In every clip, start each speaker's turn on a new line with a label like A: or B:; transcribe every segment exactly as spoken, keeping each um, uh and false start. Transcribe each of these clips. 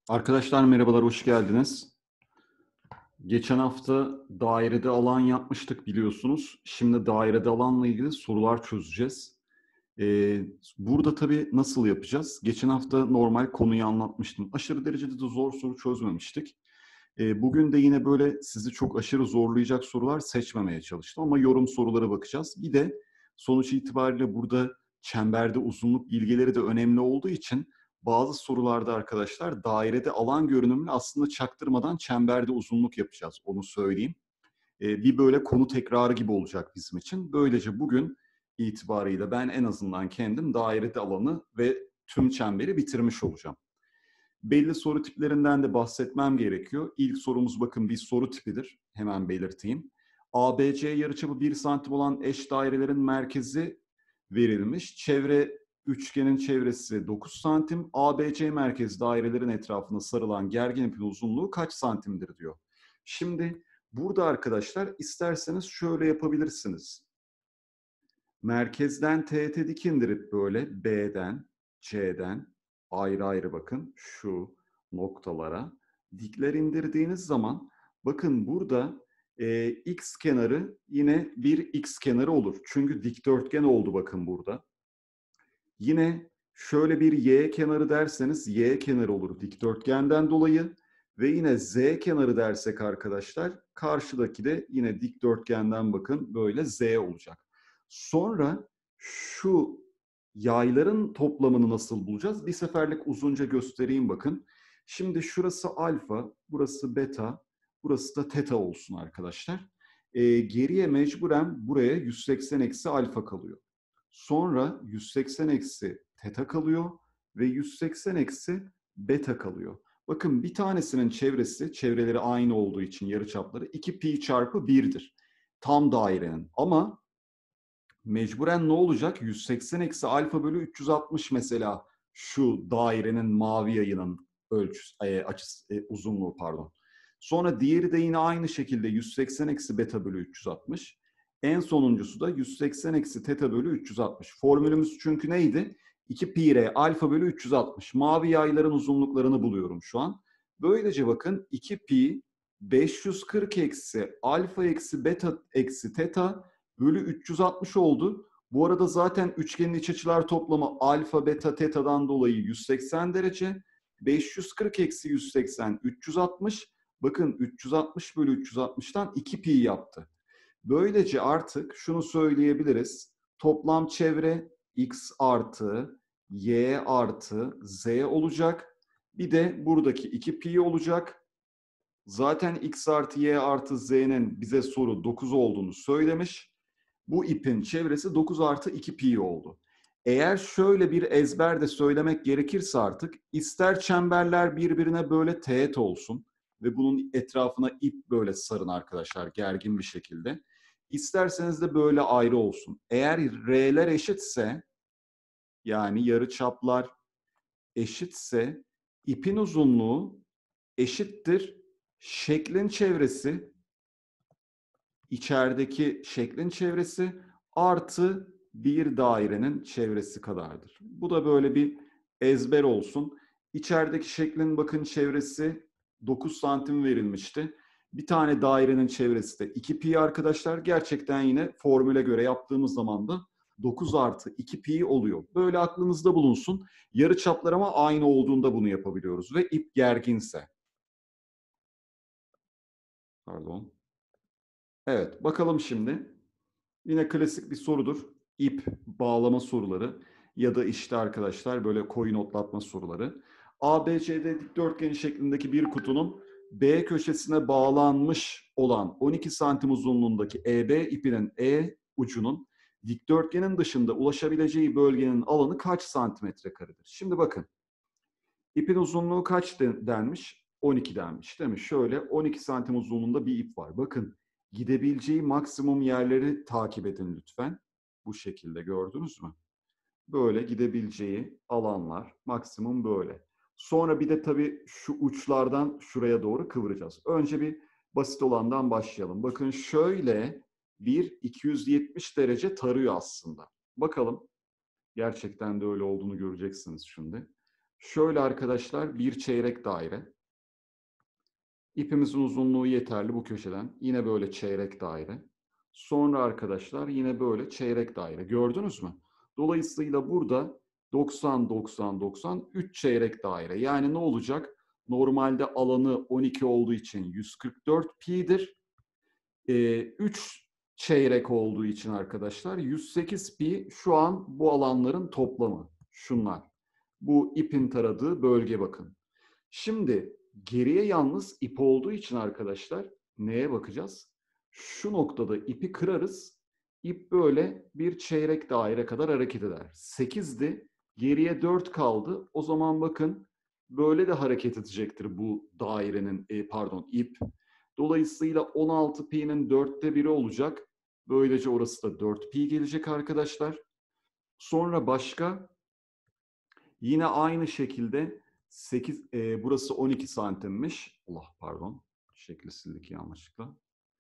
A: Arkadaşlar merhabalar, hoş geldiniz. Geçen hafta dairede alan yapmıştık biliyorsunuz. Şimdi dairede alanla ilgili sorular çözeceğiz. Eee, burada tabii nasıl yapacağız? Geçen hafta normal konuyu anlatmıştım. Aşırı derecede de zor soru çözmemiştik. Eee, bugün de yine böyle sizi çok aşırı zorlayacak sorular seçmemeye çalıştım ama yorum sorulara bakacağız. Bir de sonuç itibariyle burada çemberde uzunluk bilgileri de önemli olduğu için bazı sorularda arkadaşlar dairede alan görünümünü aslında çaktırmadan çemberde uzunluk yapacağız. Onu söyleyeyim. Eee, bir böyle konu tekrarı gibi olacak bizim için. Böylece bugün itibarıyla ben en azından kendim dairede alanı ve tüm çemberi bitirmiş olacağım. Belli soru tiplerinden de bahsetmem gerekiyor. İlk sorumuz bakın bir soru tipidir. Hemen belirteyim. A B C yarıçapı bir santim olan eş dairelerin merkezi verilmiş. Çevre üçgenin çevresi dokuz santim. A B C merkezi dairelerin etrafına sarılan gergin ipin uzunluğu kaç santimdir diyor. Şimdi burada arkadaşlar isterseniz şöyle yapabilirsiniz. Merkezden teğete dik indirip böyle B'den, C'den ayrı ayrı bakın şu noktalara dikler indirdiğiniz zaman bakın burada e, x kenarı yine bir x kenarı olur. Çünkü dikdörtgen oldu bakın burada. Yine şöyle bir y kenarı derseniz y kenarı olur dikdörtgenden dolayı. Ve yine z kenarı dersek arkadaşlar karşıdaki de yine dikdörtgenden bakın böyle z olacak. Sonra şu yayların toplamını nasıl bulacağız? Bir seferlik uzunca göstereyim bakın. Şimdi şurası alfa, burası beta, burası da teta olsun arkadaşlar. Ee, geriye mecburen buraya yüz seksen eksi alfa kalıyor. Sonra yüz seksen eksi teta kalıyor ve yüz seksen eksi beta kalıyor. Bakın bir tanesinin çevresi, çevreleri aynı olduğu için yarıçapları iki pi çarpı bir'dir. Tam dairenin. Ama mecburen ne olacak? yüz seksen eksi alfa bölü üç yüz altmış mesela şu dairenin mavi yayının ölçüsü, e, açısı, e, uzunluğu pardon. Sonra diğeri de yine aynı şekilde yüz seksen eksi beta bölü üç yüz altmış. En sonuncusu da yüz seksen eksi teta bölü üç yüz altmış. Formülümüz çünkü neydi? iki pi r alfa bölü üç yüz altmış. Mavi yayların uzunluklarını buluyorum şu an. Böylece bakın iki pi beş yüz kırk eksi alfa eksi beta eksi teta bölü üç yüz altmış oldu. Bu arada zaten üçgenin iç açılar toplamı alfa, beta, teta'dan dolayı yüz seksen derece. beş yüz kırk eksi yüz seksen, üç yüz altmış. Bakın üç yüz altmış bölü üç yüz altmıştan iki pi yaptı. Böylece artık şunu söyleyebiliriz. Toplam çevre x artı y artı z olacak. Bir de buradaki iki pi olacak. Zaten x artı y artı z'nin bize soru dokuz olduğunu söylemiş. Bu ipin çevresi dokuz artı iki pi oldu. Eğer şöyle bir ezber de söylemek gerekirse artık ister çemberler birbirine böyle teğet olsun ve bunun etrafına ip böyle sarın arkadaşlar gergin bir şekilde. İsterseniz de böyle ayrı olsun. Eğer r'ler eşitse yani yarıçaplar eşitse ipin uzunluğu eşittir şeklin çevresi, içerideki şeklin çevresi artı bir dairenin çevresi kadardır. Bu da böyle bir ezber olsun. İçerideki şeklin bakın çevresi dokuz santim verilmişti. Bir tane dairenin çevresi de iki pi arkadaşlar. Gerçekten yine formüle göre yaptığımız zaman da dokuz artı iki pi oluyor. Böyle aklınızda bulunsun. Yarıçaplar ama aynı olduğunda bunu yapabiliyoruz ve ip gerginse. Pardon. Evet, bakalım şimdi. Yine klasik bir sorudur. İp bağlama soruları ya da işte arkadaşlar böyle koyun otlatma soruları. A B C D dikdörtgeni şeklindeki bir kutunun B köşesine bağlanmış olan on iki santim uzunluğundaki E B ipinin E ucunun dikdörtgenin dışında ulaşabileceği bölgenin alanı kaç santimetre karedir? Şimdi bakın. İpin uzunluğu kaç denmiş? on iki denmiş değil mi? Şöyle on iki santim uzunluğunda bir ip var. Bakın gidebileceği maksimum yerleri takip edin lütfen. Bu şekilde gördünüz mü? Böyle gidebileceği alanlar maksimum böyle. Sonra bir de tabii şu uçlardan şuraya doğru kıvıracağız. Önce bir basit olandan başlayalım. Bakın şöyle bir iki yüz yetmiş derece tarıyor aslında. Bakalım gerçekten de öyle olduğunu göreceksiniz şimdi. Şöyle arkadaşlar bir çeyrek daire. İpimizin uzunluğu yeterli bu köşeden. Yine böyle çeyrek daire. Sonra arkadaşlar yine böyle çeyrek daire. Gördünüz mü? Dolayısıyla burada doksan, doksan, doksan, üç çeyrek daire. Yani ne olacak? Normalde alanı on iki olduğu için yüz kırk dört pi'dir. Ee, üç çeyrek olduğu için arkadaşlar yüz sekiz pi şu an bu alanların toplamı. Şunlar. Bu ipin taradığı bölge bakın. Şimdi geriye yalnız ip olduğu için arkadaşlar neye bakacağız? Şu noktada ipi kırarız. İp böyle bir çeyrek daire kadar hareket eder. sekizdi. Geriye dört kaldı. O zaman bakın böyle de hareket edecektir bu dairenin e, pardon ip. Dolayısıyla on altı pi'nin dörtte biri olacak. Böylece orası da dört pi gelecek arkadaşlar. Sonra başka yine aynı şekilde sekiz, e, burası on iki santimmiş. Allah pardon. Şekli sildik yanlışlıkla.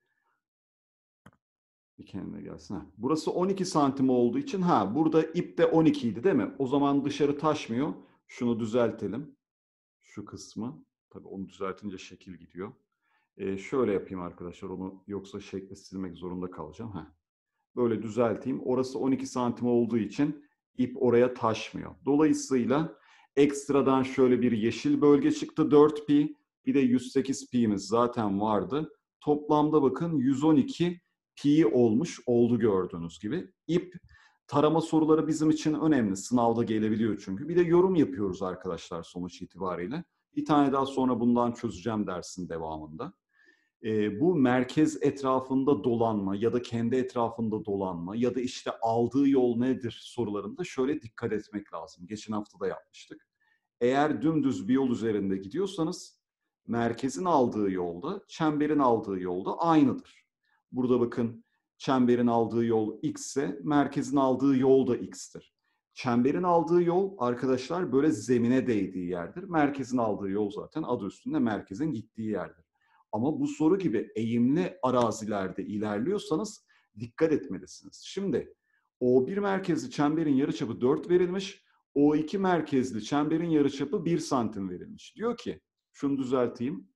A: Bir kendine gelsin. Ha. Burası on iki santim olduğu için ha burada ip de on iki idi değil mi? O zaman dışarı taşmıyor. Şunu düzeltelim. Şu kısmı. Tabii onu düzeltince şekil gidiyor. E, şöyle yapayım arkadaşlar onu yoksa şekli silmek zorunda kalacağım. Ha. Böyle düzelteyim. Orası on iki santim olduğu için ip oraya taşmıyor. Dolayısıyla ekstradan şöyle bir yeşil bölge çıktı dört pi. Bir de yüz sekiz pi'miz zaten vardı. Toplamda bakın yüz on iki pi olmuş oldu gördüğünüz gibi. İp tarama soruları bizim için önemli. Sınavda gelebiliyor çünkü. Bir de yorum yapıyoruz arkadaşlar sonuç itibariyle. Bir tane daha sonra bundan çözeceğim dersin devamında. E, bu merkez etrafında dolanma ya da kendi etrafında dolanma ya da işte aldığı yol nedir sorularında şöyle dikkat etmek lazım. Geçen hafta da yapmıştık. Eğer dümdüz bir yol üzerinde gidiyorsanız merkezin aldığı yolda, çemberin aldığı yolda aynıdır. Burada bakın çemberin aldığı yol x ise merkezin aldığı yol da x'tir. Çemberin aldığı yol arkadaşlar böyle zemine değdiği yerdir. Merkezin aldığı yol zaten adı üstünde merkezin gittiği yerdir. Ama bu soru gibi eğimli arazilerde ilerliyorsanız dikkat etmelisiniz. Şimdi O bir merkezli çemberin yarıçapı dört verilmiş. O iki merkezli çemberin yarıçapı bir santim verilmiş. Diyor ki, şunu düzelteyim.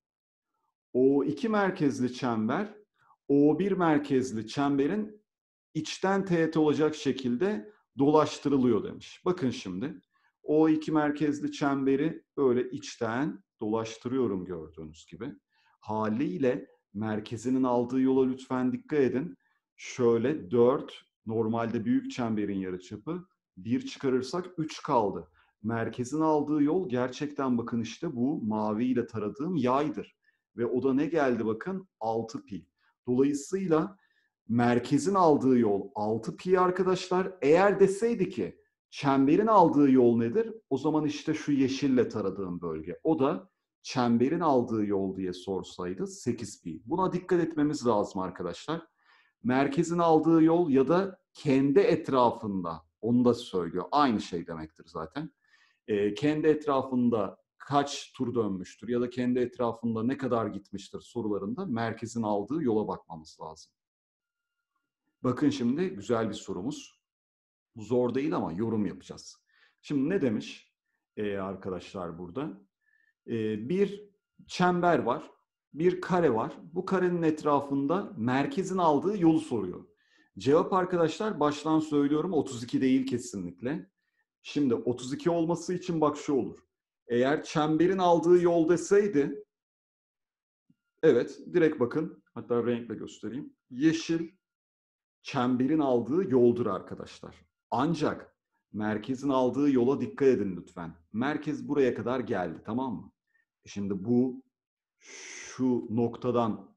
A: O iki merkezli çember, O bir merkezli çemberin içten teğet olacak şekilde dolaştırılıyor demiş. Bakın şimdi, O iki merkezli çemberi böyle içten dolaştırıyorum gördüğünüz gibi. Haliyle merkezinin aldığı yola lütfen dikkat edin. Şöyle dört, normalde büyük çemberin yarıçapı, bir çıkarırsak üç kaldı. Merkezin aldığı yol gerçekten bakın işte bu maviyle taradığım yaydır. Ve o da ne geldi bakın? altı pi. Dolayısıyla merkezin aldığı yol altı pi arkadaşlar. Eğer deseydi ki çemberin aldığı yol nedir? O zaman işte şu yeşille taradığım bölge. O da çemberin aldığı yol diye sorsaydı sekiz pi. Buna dikkat etmemiz lazım arkadaşlar. Merkezin aldığı yol ya da kendi etrafında, onu da söylüyor. Aynı şey demektir zaten. E, kendi etrafında kaç tur dönmüştür ya da kendi etrafında ne kadar gitmiştir sorularında merkezin aldığı yola bakmamız lazım. Bakın şimdi güzel bir sorumuz. Zor değil ama yorum yapacağız. Şimdi ne demiş ee, arkadaşlar burada? Ee, bir çember var, bir kare var. Bu karenin etrafında merkezin aldığı yolu soruyor. Cevap arkadaşlar baştan söylüyorum otuz iki değil kesinlikle. Şimdi otuz iki olması için bak şu olur. Eğer çemberin aldığı yol deseydi, evet direkt bakın hatta renkle göstereyim. Yeşil çemberin aldığı yoldur arkadaşlar. Ancak merkezin aldığı yola dikkat edin lütfen. Merkez buraya kadar geldi, tamam mı? Şimdi bu şu noktadan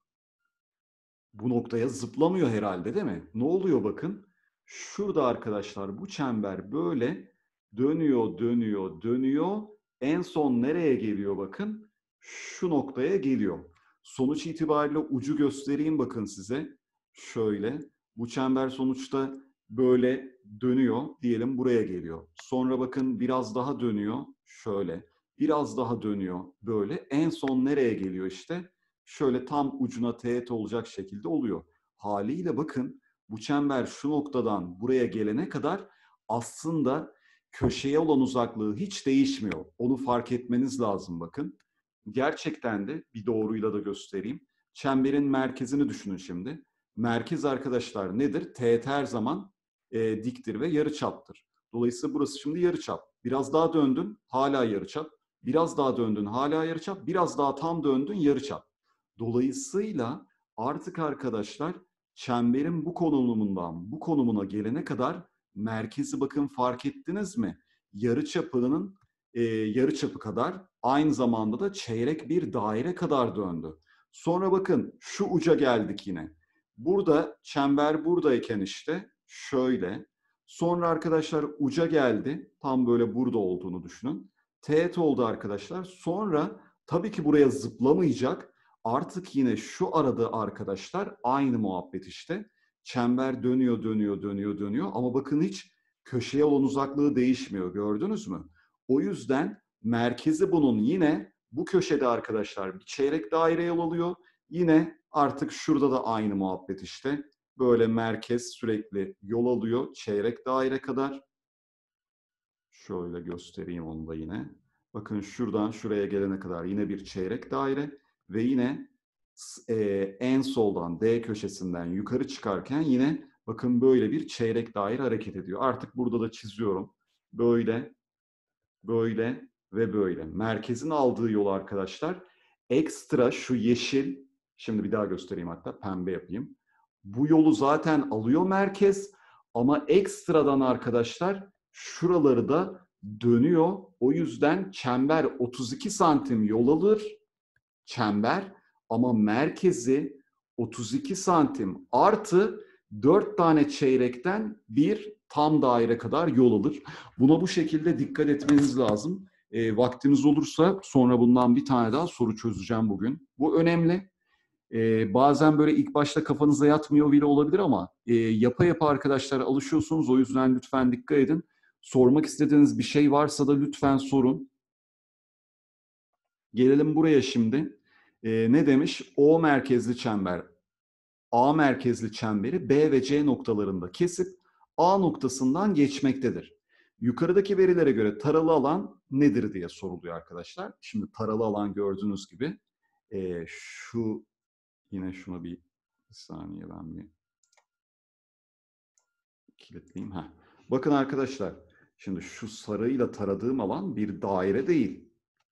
A: bu noktaya zıplamıyor herhalde değil mi? Ne oluyor bakın? Şurada arkadaşlar bu çember böyle dönüyor, dönüyor, dönüyor. En son nereye geliyor bakın? Şu noktaya geliyor. Sonuç itibariyle ucu göstereyim bakın size. Şöyle. Bu çember sonuçta böyle dönüyor. Diyelim buraya geliyor. Sonra bakın biraz daha dönüyor. Şöyle. Biraz daha dönüyor. Böyle. En son nereye geliyor işte? Şöyle tam ucuna teğet olacak şekilde oluyor. Haliyle bakın bu çember şu noktadan buraya gelene kadar aslında köşeye olan uzaklığı hiç değişmiyor. Onu fark etmeniz lazım bakın. Gerçekten de bir doğruyla da göstereyim. Çemberin merkezini düşünün şimdi. Merkez arkadaşlar nedir? Teğet her zaman e, diktir ve yarıçaptır. Dolayısıyla burası şimdi yarıçap. Biraz daha döndün, hala yarıçap. Biraz daha döndün, hala yarıçap. Biraz daha tam döndün, yarıçap. Dolayısıyla artık arkadaşlar çemberin bu konumundan bu konumuna gelene kadar merkezi bakın fark ettiniz mi? Yarıçapının e, yarıçapı kadar, aynı zamanda da çeyrek bir daire kadar döndü. Sonra bakın şu uca geldik yine. Burada çember buradayken işte şöyle. Sonra arkadaşlar uca geldi. Tam böyle burada olduğunu düşünün. Teğet oldu arkadaşlar. Sonra tabii ki buraya zıplamayacak. Artık yine şu arada arkadaşlar aynı muhabbet işte. Çember dönüyor, dönüyor, dönüyor, dönüyor. Ama bakın hiç köşeye olan uzaklığı değişmiyor. Gördünüz mü? O yüzden merkezi bunun yine bu köşede arkadaşlar bir çeyrek daire yol alıyor. Yine artık şurada da aynı muhabbet işte. Böyle merkez sürekli yol alıyor çeyrek daire kadar. Şöyle göstereyim onu da yine. Bakın şuradan şuraya gelene kadar yine bir çeyrek daire ve yine e, en soldan D köşesinden yukarı çıkarken yine bakın böyle bir çeyrek daire hareket ediyor. Artık burada da çiziyorum. Böyle, böyle ve böyle. Merkezin aldığı yol arkadaşlar ekstra şu yeşil, şimdi bir daha göstereyim hatta pembe yapayım. Bu yolu zaten alıyor merkez ama ekstradan arkadaşlar şuraları da dönüyor. O yüzden çember otuz iki santim yol alır. Çember ama merkezi otuz iki santim artı dört tane çeyrekten bir tam daire kadar yol alır. Buna bu şekilde dikkat etmeniz lazım. E, vaktiniz olursa sonra bundan bir tane daha soru çözeceğim bugün. Bu önemli. E, bazen böyle ilk başta kafanıza yatmıyor bile olabilir ama e, yapa yapa arkadaşlar alışıyorsunuz. O yüzden lütfen dikkat edin. Sormak istediğiniz bir şey varsa da lütfen sorun. Gelelim buraya şimdi. E, ne demiş? O merkezli çember A merkezli çemberi B ve C noktalarında kesip A noktasından geçmektedir. Yukarıdaki verilere göre taralı alan nedir diye soruluyor arkadaşlar. Şimdi taralı alan gördüğünüz gibi e, şu yine şunu bir, bir saniye ben bir kilitleyeyim. Heh. Bakın arkadaşlar şimdi şu sarıyla taradığım alan bir daire değil.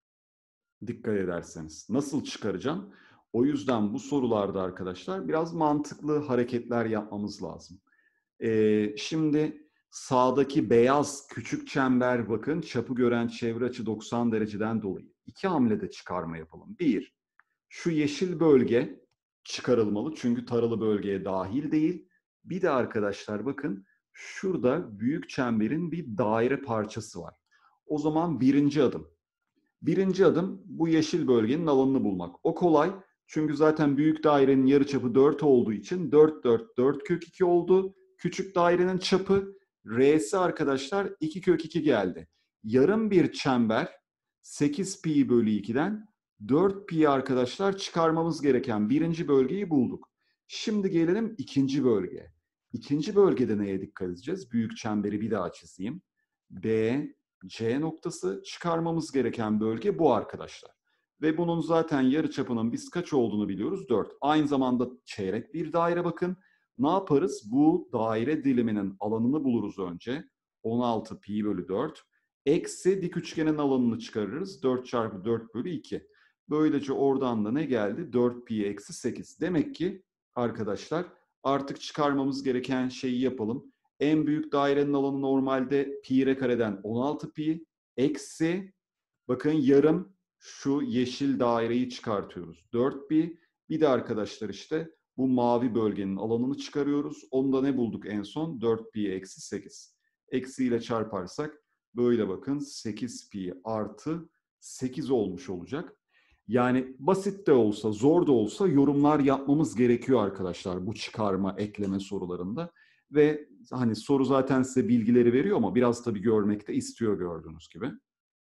A: Dikkat ederseniz. Nasıl çıkaracağım? O yüzden bu sorularda arkadaşlar biraz mantıklı hareketler yapmamız lazım. Ee, şimdi sağdaki beyaz küçük çember bakın çapı gören çevre açı doksan dereceden dolayı. İki hamlede çıkarma yapalım. Bir, şu yeşil bölge çıkarılmalı çünkü taralı bölgeye dahil değil. Bir de arkadaşlar bakın şurada büyük çemberin bir daire parçası var. O zaman birinci adım. Birinci adım bu yeşil bölgenin alanını bulmak. O kolay. Çünkü zaten büyük dairenin yarıçapı dört olduğu için dört, dört, dört kök iki oldu. Küçük dairenin çapı R'si arkadaşlar iki kök iki geldi. Yarım bir çember sekiz pi bölü iki'den dört pi arkadaşlar çıkarmamız gereken birinci bölgeyi bulduk. Şimdi gelelim ikinci bölgeye. İkinci bölgede neye dikkat edeceğiz? Büyük çemberi bir daha çizeyim. B, C noktası çıkarmamız gereken bölge bu arkadaşlar. Ve bunun zaten yarıçapının biz kaç olduğunu biliyoruz? dört. Aynı zamanda çeyrek bir daire bakın. Ne yaparız? Bu daire diliminin alanını buluruz önce. on altı pi bölü dört. Eksi dik üçgenin alanını çıkarırız. dört çarpı dört bölü iki. Böylece oradan da ne geldi? dört pi eksi sekiz. Demek ki arkadaşlar artık çıkarmamız gereken şeyi yapalım. En büyük dairenin alanı normalde pi r kareden on altı pi eksi bakın yarım şu yeşil daireyi çıkartıyoruz. dört pi. Bir de arkadaşlar işte bu mavi bölgenin alanını çıkarıyoruz. Onu da ne bulduk en son? dört pi eksi sekiz. Eksi ile çarparsak böyle bakın sekiz pi artı sekiz olmuş olacak. Yani basit de olsa, zor da olsa yorumlar yapmamız gerekiyor arkadaşlar bu çıkarma, ekleme sorularında. Ve hani soru zaten size bilgileri veriyor ama biraz tabii görmek de istiyor gördüğünüz gibi.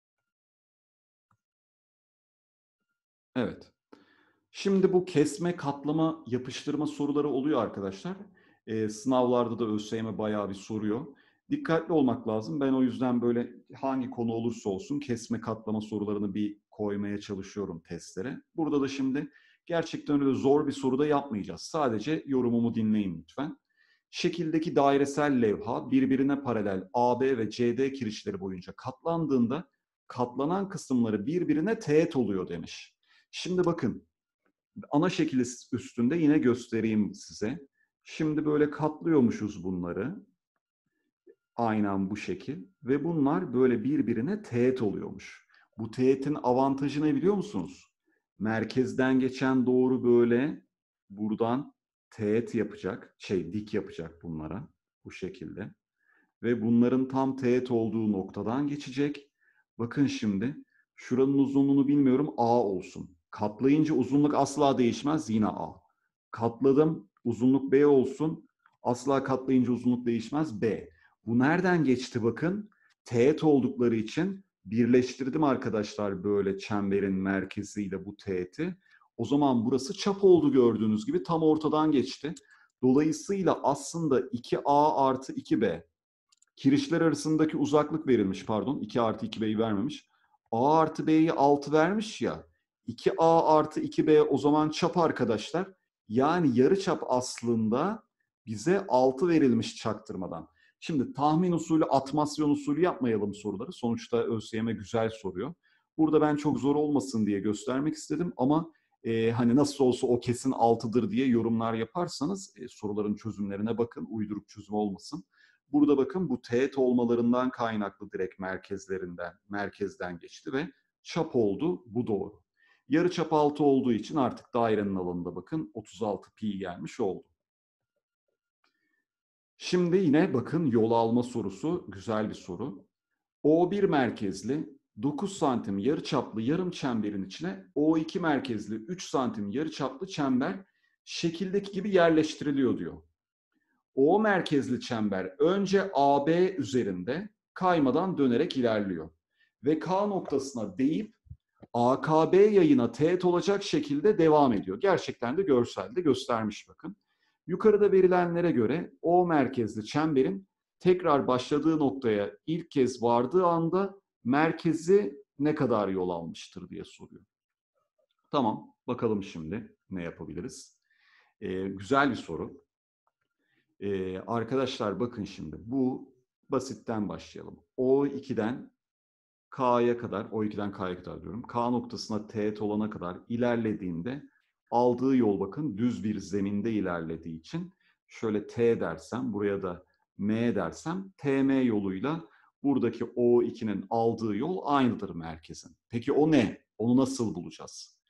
A: Evet. Şimdi bu kesme, katlama, yapıştırma soruları oluyor arkadaşlar. Ee, sınavlarda da ÖSYM bayağı bir soruyor. Dikkatli olmak lazım. Ben o yüzden böyle hangi konu olursa olsun kesme katlama sorularını bir koymaya çalışıyorum testlere. Burada da şimdi gerçekten öyle zor bir soru da yapmayacağız. Sadece yorumumu dinleyin lütfen. Şekildeki dairesel levha birbirine paralel A B ve C D kirişleri boyunca katlandığında katlanan kısımları birbirine teğet oluyor demiş. Şimdi bakın, ana şekil üstünde yine göstereyim size. Şimdi böyle katlıyormuşuz bunları. Aynen bu şekil. Ve bunlar böyle birbirine teğet oluyormuş. Bu teğetin avantajı ne biliyor musunuz? Merkezden geçen doğru böyle buradan teğet yapacak, şey dik yapacak bunlara bu şekilde. Ve bunların tam teğet olduğu noktadan geçecek. Bakın şimdi, şuranın uzunluğunu bilmiyorum, A olsun. Katlayınca uzunluk asla değişmez, yine A. Katladım, uzunluk B olsun. Asla katlayınca uzunluk değişmez, B. Bu nereden geçti bakın? Teğet oldukları için birleştirdim arkadaşlar böyle çemberin merkeziyle bu teğeti. O zaman burası çap oldu, gördüğünüz gibi tam ortadan geçti. Dolayısıyla aslında iki A artı iki B. Kirişler arasındaki uzaklık verilmiş, pardon. iki artı iki B'yi vermemiş. A artı B'yi altı vermiş ya. iki A artı iki B o zaman çap arkadaşlar. Yani yarıçap aslında bize altı verilmiş çaktırmadan. Şimdi tahmin usulü, atmasyon usulü yapmayalım soruları. Sonuçta ÖSYM güzel soruyor. Burada ben çok zor olmasın diye göstermek istedim ama e, hani nasıl olsa o kesin altıdır diye yorumlar yaparsanız e, soruların çözümlerine bakın. Uyduruk çözüm olmasın. Burada bakın bu teğet olmalarından kaynaklı direkt merkezlerinden, merkezden geçti ve çap oldu. Bu doğru. Yarıçap altı olduğu için artık dairenin alanında bakın otuz altı pi gelmiş oldu. Şimdi yine bakın yol alma sorusu, güzel bir soru. O bir merkezli dokuz santim yarıçaplı yarım çemberin içine O iki merkezli üç santim yarıçaplı çember şekildeki gibi yerleştiriliyor diyor. O merkezli çember önce A B üzerinde kaymadan dönerek ilerliyor. Ve K noktasına değip A K B yayına teğet olacak şekilde devam ediyor. Gerçekten de görselde göstermiş bakın. Yukarıda verilenlere göre O merkezli çemberin tekrar başladığı noktaya ilk kez vardığı anda merkezi ne kadar yol almıştır diye soruyor. Tamam, bakalım şimdi ne yapabiliriz. Ee, güzel bir soru. Ee, arkadaşlar bakın şimdi bu basitten başlayalım. O iki'den K'ya kadar, O iki'den K'ya kadar diyorum. K noktasına teğet olana kadar ilerlediğinde aldığı yol bakın düz bir zeminde ilerlediği için şöyle T dersem, buraya da M dersem T M yoluyla buradaki O iki'nin aldığı yol aynıdır merkezin. Peki o ne? Onu nasıl bulacağız?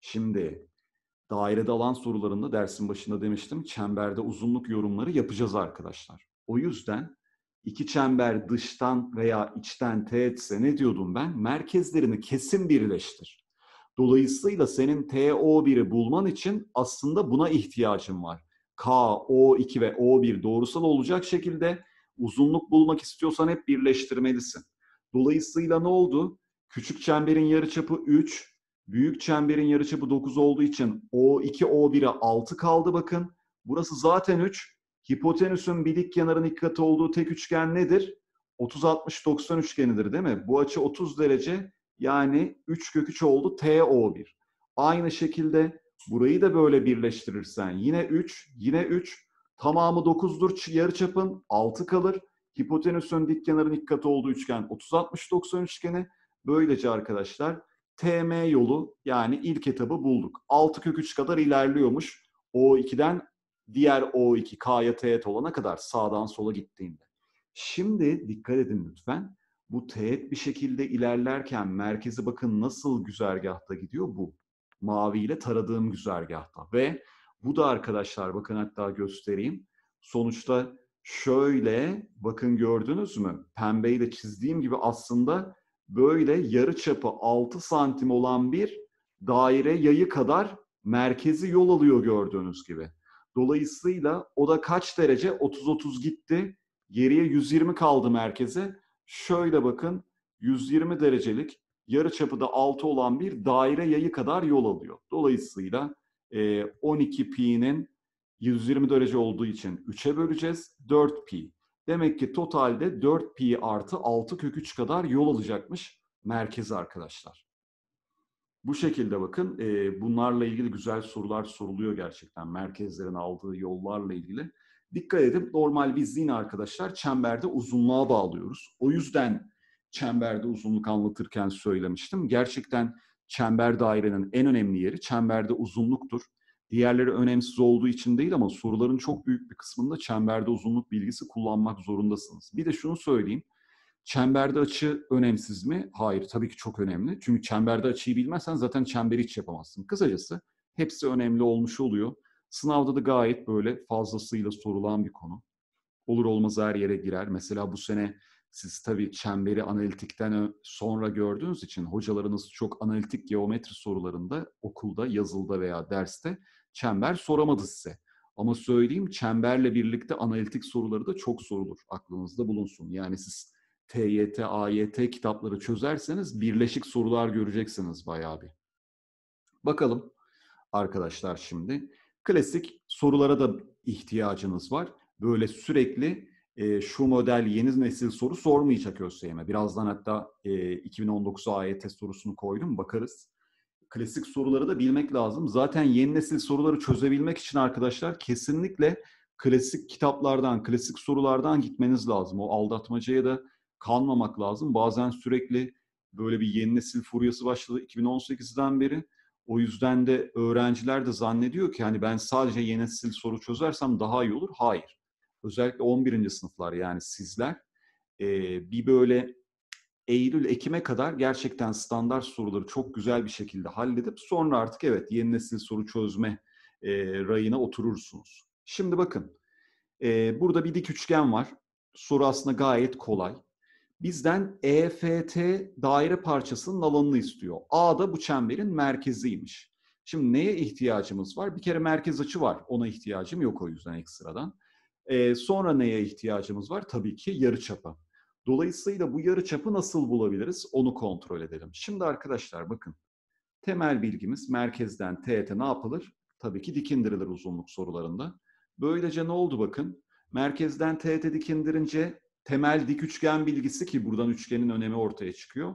A: Şimdi dairede alan sorularında dersin başında demiştim, çemberde uzunluk yorumları yapacağız arkadaşlar. O yüzden iki çember dıştan veya içten teğetse ne diyordum ben? Merkezlerini kesin birleştir. Dolayısıyla senin T O bir'i bulman için aslında buna ihtiyacın var. K, O iki ve O bir doğrusal olacak şekilde uzunluk bulmak istiyorsan hep birleştirmelisin. Dolayısıyla ne oldu? Küçük çemberin yarıçapı üç, büyük çemberin yarıçapı dokuz olduğu için O iki, O bir'e altı kaldı bakın. Burası zaten üç. Hipotenüsün bir dik kenarın iki katı olduğu tek üçgen nedir? otuz altmış doksan üçgenidir değil mi? Bu açı otuz derece, yani üç kök üç oldu T O bir. Aynı şekilde burayı da böyle birleştirirsen yine üç, yine üç. Tamamı dokuzdur yarıçapın, altı kalır. Hipotenüsün dik kenarın iki katı olduğu üçgen otuz altmış doksan üçgeni. Böylece arkadaşlar T M yolu, yani ilk etabı bulduk. altı kök üç kadar ilerliyormuş. O iki'den diğer O iki K'ya teğet olana kadar sağdan sola gittiğinde. Şimdi dikkat edin lütfen. Bu teğet bir şekilde ilerlerken merkezi bakın nasıl güzergahta gidiyor bu. Maviyle taradığım güzergahta. Ve bu da arkadaşlar bakın, hatta göstereyim. Sonuçta şöyle bakın, gördünüz mü? Pembeyle çizdiğim gibi aslında böyle yarıçapı altı santim olan bir daire yayı kadar merkezi yol alıyor gördüğünüz gibi. Dolayısıyla o da kaç derece? otuz otuz gitti. Geriye yüz yirmi kaldı merkeze. Şöyle bakın, yüz yirmi derecelik yarıçapı da altı olan bir daire yayı kadar yol alıyor. Dolayısıyla e, on iki pi'nin yüz yirmi derece olduğu için üç'e böleceğiz. dört pi. Demek ki totalde dört pi artı altı kök üç kadar yol alacakmış merkezi arkadaşlar. Bu şekilde bakın, e, bunlarla ilgili güzel sorular soruluyor gerçekten. Merkezlerin aldığı yollarla ilgili. Dikkat edin, normal biz yine arkadaşlar çemberde uzunluğa bağlıyoruz. O yüzden çemberde uzunluk anlatırken söylemiştim. Gerçekten çember dairenin en önemli yeri çemberde uzunluktur. Diğerleri önemsiz olduğu için değil ama soruların çok büyük bir kısmında çemberde uzunluk bilgisi kullanmak zorundasınız. Bir de şunu söyleyeyim. Çemberde açı önemsiz mi? Hayır, tabii ki çok önemli. Çünkü çemberde açıyı bilmezsen zaten çemberi hiç yapamazsın. Kısacası hepsi önemli olmuş oluyor. Sınavda da gayet böyle fazlasıyla sorulan bir konu. Olur olmaz her yere girer. Mesela bu sene siz tabii çemberi analitikten sonra gördüğünüz için hocalarınız çok analitik geometri sorularında okulda, yazılıda veya derste çember soramadı size. Ama söyleyeyim, çemberle birlikte analitik soruları da çok sorulur. Aklınızda bulunsun. Yani siz T Y T, A Y T kitapları çözerseniz birleşik sorular göreceksiniz bayağı bir. Bakalım arkadaşlar şimdi. Klasik sorulara da ihtiyacınız var. Böyle sürekli e, şu model yeni nesil soru sormayacak ÖSYM. Birazdan hatta e, iki bin on dokuz A Y T sorusunu koydum, bakarız. Klasik soruları da bilmek lazım. Zaten yeni nesil soruları çözebilmek için arkadaşlar kesinlikle klasik kitaplardan, klasik sorulardan gitmeniz lazım. O aldatmacaya da kanmamak lazım. Bazen sürekli böyle bir yeni nesil furyası başladı iki bin on sekizden beri. O yüzden de öğrenciler de zannediyor ki hani ben sadece yeni nesil soru çözersem daha iyi olur. Hayır. Özellikle on birinci sınıflar, yani sizler e, bir böyle Eylül, Ekim'e kadar gerçekten standart soruları çok güzel bir şekilde halledip sonra artık evet yeni nesil soru çözme e, rayına oturursunuz. Şimdi bakın, e, burada bir dik üçgen var. Soru aslında gayet kolay. Bizden E F T daire parçasının alanını istiyor. A da bu çemberin merkeziymiş. Şimdi neye ihtiyacımız var? Bir kere merkez açı var. Ona ihtiyacım yok o yüzden ekstradan. Ee, sonra neye ihtiyacımız var? Tabii ki yarıçapa. Dolayısıyla bu yarıçapı nasıl bulabiliriz? Onu kontrol edelim. Şimdi arkadaşlar bakın. Temel bilgimiz merkezden teğete ne yapılır? Tabii ki dik indirilir uzunluk sorularında. Böylece ne oldu bakın? Merkezden teğete dik indirince temel dik üçgen bilgisi, ki buradan üçgenin önemi ortaya çıkıyor.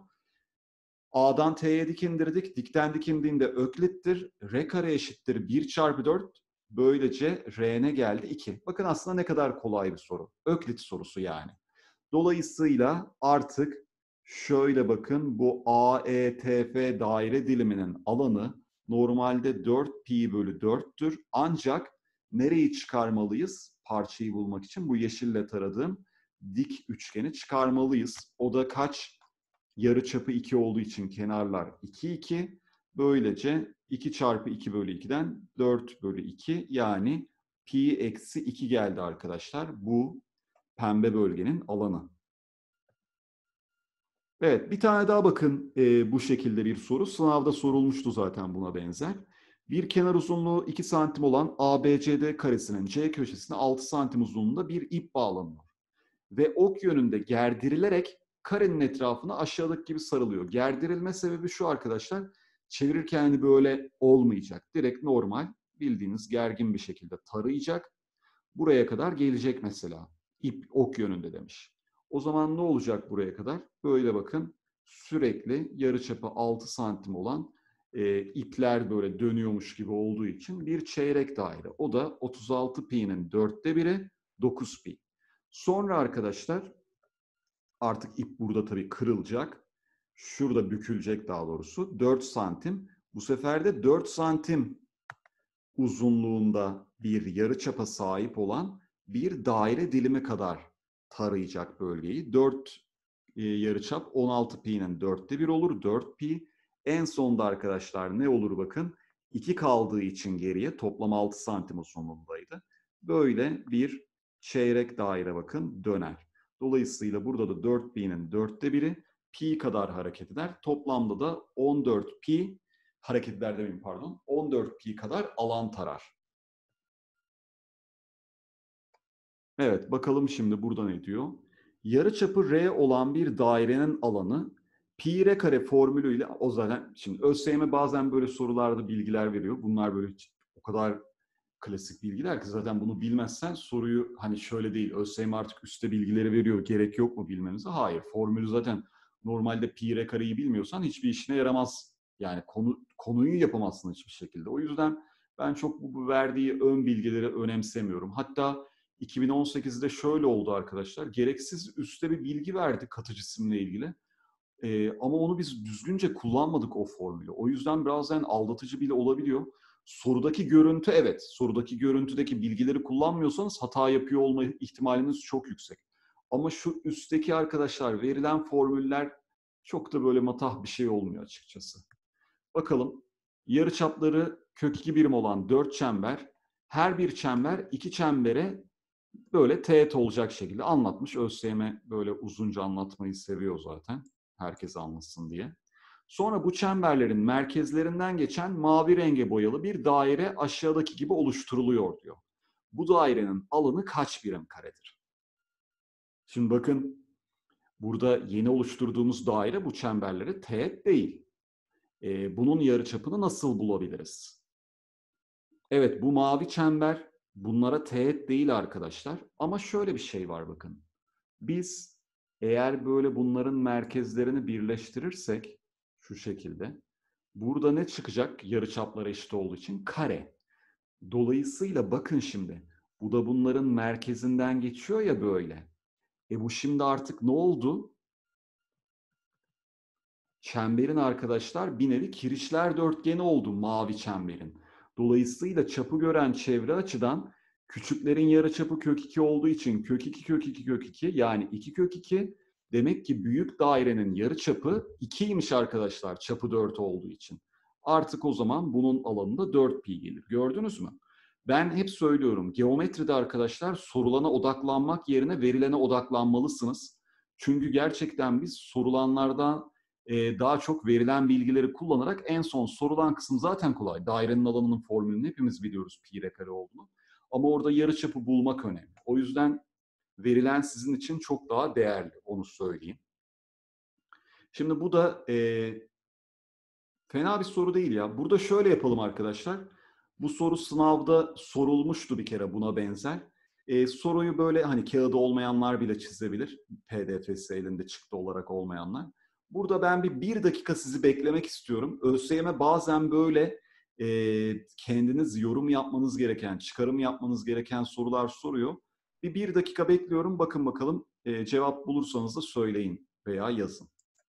A: A'dan T'ye dik indirdik. Dikten dik indiğinde öklittir. R kare eşittir bir çarpı dört. Böylece R ne geldi? iki. Bakın aslında ne kadar kolay bir soru. Öklit sorusu yani. Dolayısıyla artık şöyle bakın, bu A E T F daire diliminin alanı normalde dört pi bölü dörttür. Ancak nereyi çıkarmalıyız? Parçayı bulmak için bu yeşille taradığım dik üçgeni çıkarmalıyız. O da kaç? Yarıçapı iki olduğu için kenarlar iki, iki. Böylece iki çarpı iki bölü ikiden dört bölü iki, yani pi eksi iki geldi arkadaşlar. Bu pembe bölgenin alanı. Evet, bir tane daha bakın, e, bu şekilde bir soru. Sınavda sorulmuştu zaten buna benzer. Bir kenar uzunluğu iki santim olan A B C D karesinin C köşesine altı santim uzunluğunda bir ip bağlanıyor. Ve ok yönünde gerdirilerek karenin etrafına aşağıdaki gibi sarılıyor. Gerdirilme sebebi şu arkadaşlar, çevirirken hani böyle olmayacak. Direkt normal bildiğiniz gergin bir şekilde tarayacak. Buraya kadar gelecek mesela. İp ok yönünde demiş. O zaman ne olacak buraya kadar? Böyle bakın, sürekli yarıçapı altı santim olan e, ipler böyle dönüyormuş gibi olduğu için bir çeyrek daire. O da otuz altı pi'nin dörtte biri, dokuz pi. Sonra arkadaşlar artık ip burada tabii kırılacak. Şurada bükülecek daha doğrusu. dört santim. Bu sefer de dört santim uzunluğunda bir yarıçapa sahip olan bir daire dilimi kadar tarayacak bölgeyi. dört e, yarıçap on altı pi'nin dörtte bir olur. dört pi. En sonda arkadaşlar ne olur bakın. iki kaldığı için geriye, toplam altı santim uzunluğundaydı. Böyle bir çeyrek daire bakın döner. Dolayısıyla burada da dört pi'nin dörtte biri pi kadar hareket eder. Toplamda da on dört pi hareket eder demeyeyim pardon. on dört pi kadar alan tarar. Evet, bakalım şimdi burada ne diyor? Yarıçapı R olan bir dairenin alanı pi r kare formülüyle, o zaten şimdi ÖSYM bazen böyle sorularda bilgiler veriyor. Bunlar böyle o kadar klasik bilgiler ki zaten bunu bilmezsen soruyu hani şöyle değil, ÖSYM artık üstte bilgileri veriyor, gerek yok mu bilmenize? Hayır, formülü zaten normalde pi r kareyi bilmiyorsan hiçbir işine yaramaz. Yani konu, konuyu yapamazsın hiçbir şekilde. O yüzden ben çok bu verdiği ön bilgileri önemsemiyorum. Hatta iki bin on sekizde şöyle oldu arkadaşlar, gereksiz üstte bir bilgi verdi katı cisimle ilgili. Ee, ama onu biz düzgünce kullanmadık o formülü. O yüzden bazen aldatıcı bile olabiliyor. Sorudaki görüntü evet, sorudaki görüntüdeki bilgileri kullanmıyorsanız hata yapıyor olma ihtimaliniz çok yüksek. Ama şu üstteki arkadaşlar verilen formüller çok da böyle matah bir şey olmuyor açıkçası. Bakalım, yarıçapları kök iki birim olan dört çember, her bir çember iki çembere böyle teğet olacak şekilde anlatmış. ÖSYM böyle uzunca anlatmayı seviyor zaten. Herkes anlasın diye. Sonra bu çemberlerin merkezlerinden geçen mavi renge boyalı bir daire aşağıdaki gibi oluşturuluyor diyor. Bu dairenin alanı kaç birim karedir? Şimdi bakın, burada yeni oluşturduğumuz daire bu çemberlere teğet değil. Ee, bunun yarıçapını nasıl bulabiliriz? Evet, bu mavi çember bunlara teğet değil arkadaşlar. Ama şöyle bir şey var bakın. Biz eğer böyle bunların merkezlerini birleştirirsek şu şekilde, burada ne çıkacak yarıçaplar eşit olduğu için? Kare. Dolayısıyla bakın şimdi, bu da bunların merkezinden geçiyor ya böyle. E bu şimdi artık ne oldu? Çemberin arkadaşlar bir nevi kirişler dörtgeni oldu mavi çemberin. Dolayısıyla çapı gören çevre açıdan küçüklerin yarıçapı kök iki olduğu için kök iki kök iki kök iki yani iki kök iki, demek ki büyük dairenin yarıçapı ikiymiş arkadaşlar çapı dört olduğu için. Artık o zaman bunun alanında dört pi gelir. Gördünüz mü? Ben hep söylüyorum, geometride arkadaşlar sorulana odaklanmak yerine verilene odaklanmalısınız. Çünkü gerçekten biz sorulanlardan e, daha çok verilen bilgileri kullanarak en son sorulan kısım zaten kolay. Dairenin alanının formülünü hepimiz biliyoruz, pi r kare olduğunu. Ama orada yarıçapı bulmak önemli. O yüzden verilen sizin için çok daha değerli, onu söyleyeyim. Şimdi bu da e, fena bir soru değil ya. Burada şöyle yapalım arkadaşlar. Bu soru sınavda sorulmuştu bir kere buna benzer. E, soruyu böyle hani kağıda olmayanlar bile çizebilir. P D F'si elinde çıktı olarak olmayanlar. Burada ben bir bir dakika sizi beklemek istiyorum. ÖSYM bazen böyle e, kendiniz yorum yapmanız gereken, çıkarım yapmanız gereken sorular soruyor. Bir bir dakika bekliyorum. Bakın bakalım e, cevap bulursanız da söyleyin veya yazın.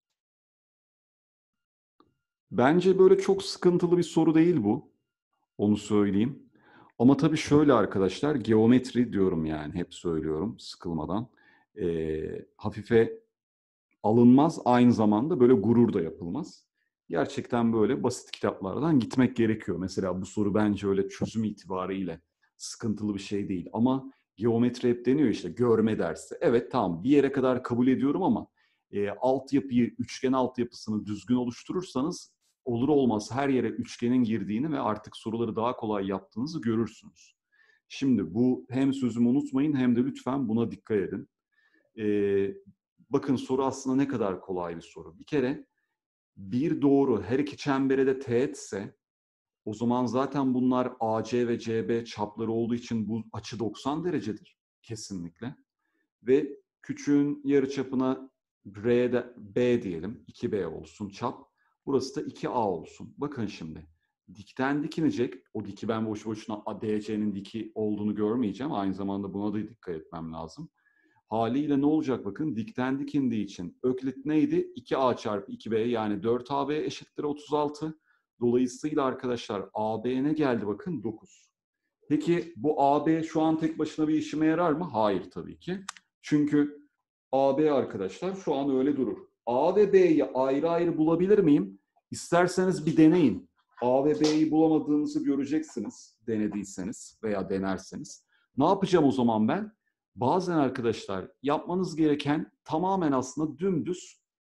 A: Bence böyle çok sıkıntılı bir soru değil bu. Onu söyleyeyim. Ama tabii şöyle arkadaşlar, geometri diyorum yani hep söylüyorum sıkılmadan. Ee, hafife alınmaz, aynı zamanda böyle gurur da yapılmaz. Gerçekten böyle basit kitaplardan gitmek gerekiyor. Mesela bu soru bence öyle çözüm itibariyle sıkıntılı bir şey değil. Ama geometri hep deniyor işte, görme dersi. Evet tamam, bir yere kadar kabul ediyorum ama e, altyapıyı, üçgen altyapısını düzgün oluşturursanız olur olmaz her yere üçgenin girdiğini ve artık soruları daha kolay yaptığınızı görürsünüz. Şimdi bu hem sözümü unutmayın hem de lütfen buna dikkat edin. Ee, bakın soru aslında ne kadar kolay bir soru. Bir kere bir doğru her iki çembere de teğetse o zaman zaten bunlar A C ve C B çapları olduğu için bu açı doksan derecedir kesinlikle. Ve küçüğün yarıçapına R'de B diyelim, iki B olsun çap. Burası da iki A olsun. Bakın şimdi dikten dikinecek. O diki ben boş boşuna D C'nin diki olduğunu görmeyeceğim. Aynı zamanda buna da dikkat etmem lazım. Haliyle ne olacak bakın, dikten dikindiği için Öklit neydi? iki A çarpı iki B yani dört A B eşittir otuz altı. Dolayısıyla arkadaşlar A B ne geldi bakın? dokuz. Peki bu A B şu an tek başına bir işime yarar mı? Hayır tabii ki. Çünkü A B arkadaşlar şu an öyle durur. A ve B'yi ayrı ayrı bulabilir miyim? İsterseniz bir deneyin. A ve B'yi bulamadığınızı göreceksiniz denediyseniz veya denerseniz. Ne yapacağım o zaman ben? Bazen arkadaşlar yapmanız gereken tamamen aslında dümdüz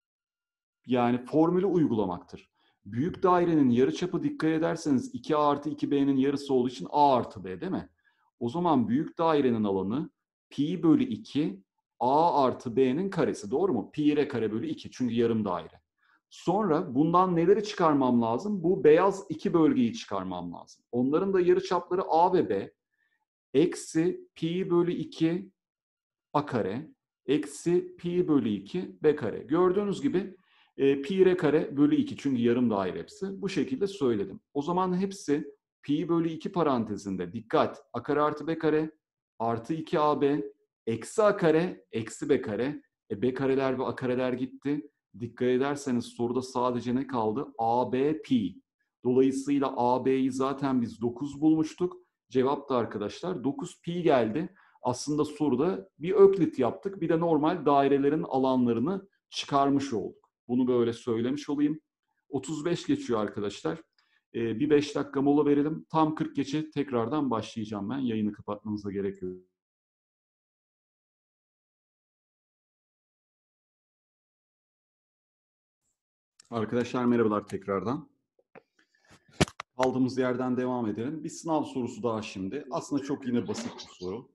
A: yani formülü uygulamaktır. Büyük dairenin yarıçapı dikkat ederseniz iki A artı iki B'nin yarısı olduğu için A artı B değil mi? O zaman büyük dairenin alanı pi bölü iki A artı B'nin karesi, doğru mu? Pi r kare bölü iki çünkü yarım daire. Sonra bundan neleri çıkarmam lazım? Bu beyaz iki bölgeyi çıkarmam lazım. Onların da yarıçapları A ve B. Eksi pi bölü iki a kare eksi pi bölü iki b kare. Gördüğünüz gibi e, pi r kare bölü iki, çünkü yarım daire hepsi. Bu şekilde söyledim. O zaman hepsi pi bölü iki parantezinde, dikkat, a kare artı b kare artı iki a b eksi a kare eksi b kare. E, b kareler ve a kareler gitti. Dikkat ederseniz soruda sadece ne kaldı? A B pi. Dolayısıyla A B'yi zaten biz dokuz bulmuştuk. Cevap da arkadaşlar dokuz pi geldi. Aslında soruda bir öklit yaptık. Bir de normal dairelerin alanlarını çıkarmış olduk. Bunu böyle söylemiş olayım. otuz beş geçiyor arkadaşlar. Ee, bir beş dakika mola verelim. Tam kırk geçe tekrardan başlayacağım ben. Yayını kapatmanıza gerek yok. Arkadaşlar merhabalar tekrardan. Kaldığımız yerden devam edelim. Bir sınav sorusu daha şimdi. Aslında çok yine basit bir soru.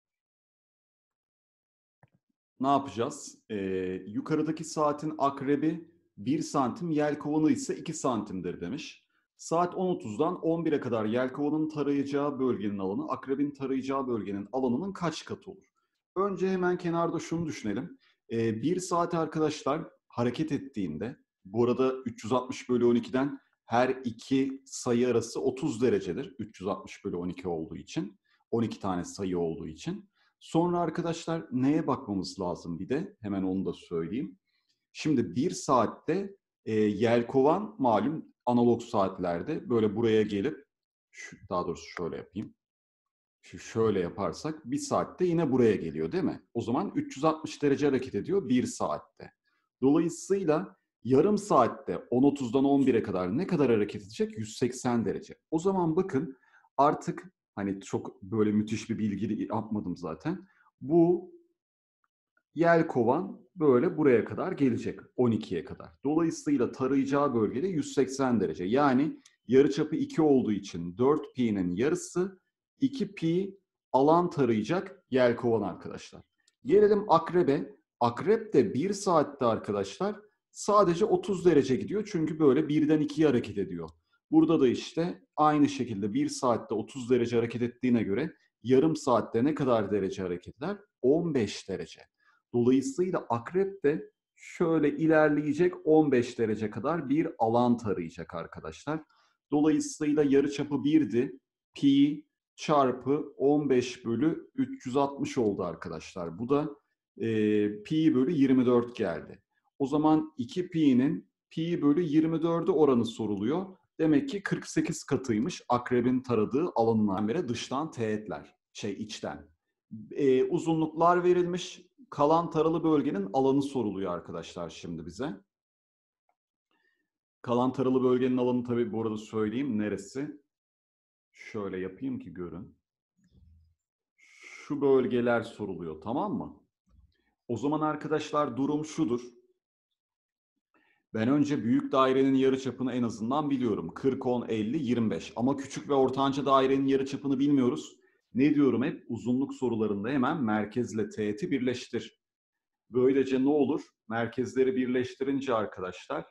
A: Ne yapacağız? Ee, yukarıdaki saatin akrebi bir santim, yelkovanı ise iki santimdir demiş. Saat on otuzdan on bire kadar yelkovanın tarayacağı bölgenin alanı, akrebin tarayacağı bölgenin alanının kaç katı olur? Önce hemen kenarda şunu düşünelim. Ee, bir saat arkadaşlar hareket ettiğinde, bu arada üç yüz altmış bölü on ikiden her iki sayı arası otuz derecedir. üç yüz altmış bölü on iki olduğu için, on iki tane sayı olduğu için. Sonra arkadaşlar neye bakmamız lazım bir de? Hemen onu da söyleyeyim. Şimdi bir saatte e, yelkovan malum analog saatlerde böyle buraya gelip, şu, daha doğrusu şöyle yapayım. Şu şöyle yaparsak bir saatte yine buraya geliyor değil mi? O zaman üç yüz altmış derece hareket ediyor bir saatte. Dolayısıyla yarım saatte on otuzdan on bire kadar ne kadar hareket edecek? yüz seksen derece. O zaman bakın artık hani çok böyle müthiş bir bilgi yapmadım zaten. Bu yelkovan böyle buraya kadar gelecek, on ikiye kadar. Dolayısıyla tarayacağı bölgede yüz seksen derece. Yani yarıçapı iki olduğu için dört pi'nin yarısı iki pi alan tarayacak yelkovan arkadaşlar. Gelelim akrebe. Akrep de bir saatte arkadaşlar sadece otuz derece gidiyor. Çünkü böyle birden ikiye hareket ediyor. Burada da işte aynı şekilde bir saatte otuz derece hareket ettiğine göre yarım saatte ne kadar derece hareket eder? on beş derece. Dolayısıyla akrep de şöyle ilerleyecek, on beş derece kadar bir alan tarayacak arkadaşlar. Dolayısıyla yarıçapı birdi. Pi çarpı on beş bölü üç yüz altmış oldu arkadaşlar. Bu da e, pi bölü yirmi dört geldi. O zaman iki pi'nin pi bölü yirmi dördü oranı soruluyor. Demek ki kırk sekiz katıymış akrebin taradığı alanından beri dıştan teğetler, şey içten. E, uzunluklar verilmiş. Kalan taralı bölgenin alanı soruluyor arkadaşlar şimdi bize. Kalan taralı bölgenin alanı tabii bu arada söyleyeyim neresi. Şöyle yapayım ki görün. Şu bölgeler soruluyor, tamam mı? O zaman arkadaşlar durum şudur. Ben önce büyük dairenin yarıçapını en azından biliyorum. kırk, on, elli, yirmi beş. Ama küçük ve ortanca dairenin yarıçapını bilmiyoruz. Ne diyorum hep? Uzunluk sorularında hemen merkezle teğeti birleştir. Böylece ne olur? Merkezleri birleştirince arkadaşlar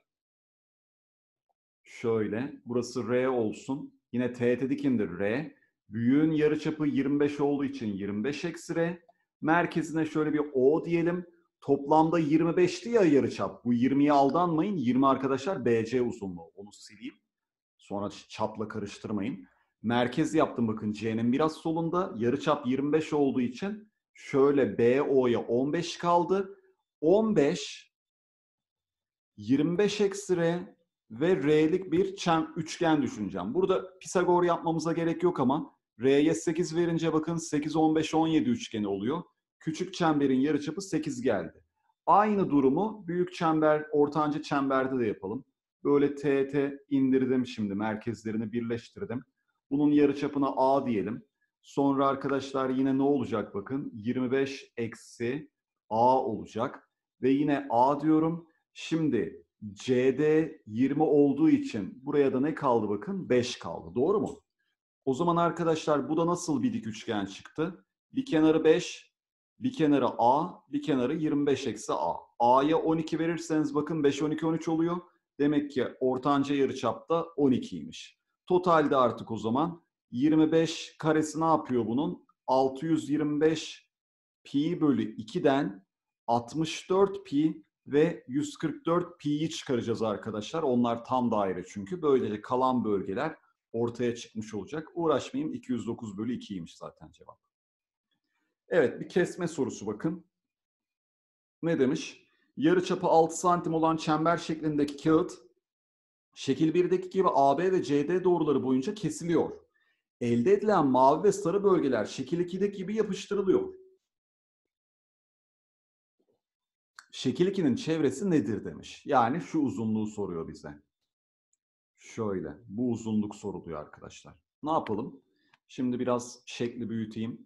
A: şöyle, burası R olsun. Yine teğet dikimdir R. Büyüğün yarıçapı yirmi beş olduğu için yirmi beş eksi R. Merkezine şöyle bir O diyelim. Toplamda yirmi beşti ya yarıçap. Bu yirmiye aldanmayın. yirmi arkadaşlar B C uzunluğu. Onu sileyim. Sonra çapla karıştırmayın. Merkezi yaptım bakın C'nin biraz solunda. Yarıçap yirmi beş olduğu için şöyle B O'ya on beş kaldı. on beş, yirmi beş eksi R ve R'lik bir çem, üçgen düşüneceğim. Burada Pisagor yapmamıza gerek yok ama R'ye sekiz verince bakın sekiz, on beş, on yedi üçgeni oluyor. Küçük çemberin yarıçapı sekiz geldi. Aynı durumu büyük çember, ortanca çemberde de yapalım. Böyle teğet indirdim şimdi, merkezlerini birleştirdim. Bunun yarıçapına A diyelim. Sonra arkadaşlar yine ne olacak bakın? yirmi beş eksi A olacak. Ve yine A diyorum. Şimdi C D yirmi olduğu için buraya da ne kaldı bakın? beş kaldı. Doğru mu? O zaman arkadaşlar bu da nasıl bir dik üçgen çıktı? Bir kenarı beş, bir kenarı A, bir kenarı yirmi beş eksi A. A'ya on iki verirseniz bakın beş, on iki, on üç oluyor. Demek ki ortanca yarıçapta on ikiymiş. Totalde artık o zaman yirmi beş karesi ne yapıyor bunun? altı yüz yirmi beş pi bölü iki'den altmış dört pi ve yüz kırk dört pi'yi çıkaracağız arkadaşlar. Onlar tam daire çünkü. Böylece kalan bölgeler ortaya çıkmış olacak. Uğraşmayayım, iki yüz dokuz bölü iki'ymiş zaten cevap. Evet, bir kesme sorusu bakın. Ne demiş? Yarıçapı altı santim olan çember şeklindeki kağıt şekil birdeki gibi A B ve C D doğruları boyunca kesiliyor. Elde edilen mavi ve sarı bölgeler şekil iki'deki gibi yapıştırılıyor. Şekil iki'nin çevresi nedir demiş. Yani şu uzunluğu soruyor bize. Şöyle, bu uzunluk soruluyor arkadaşlar. Ne yapalım? Şimdi biraz şekli büyüteyim.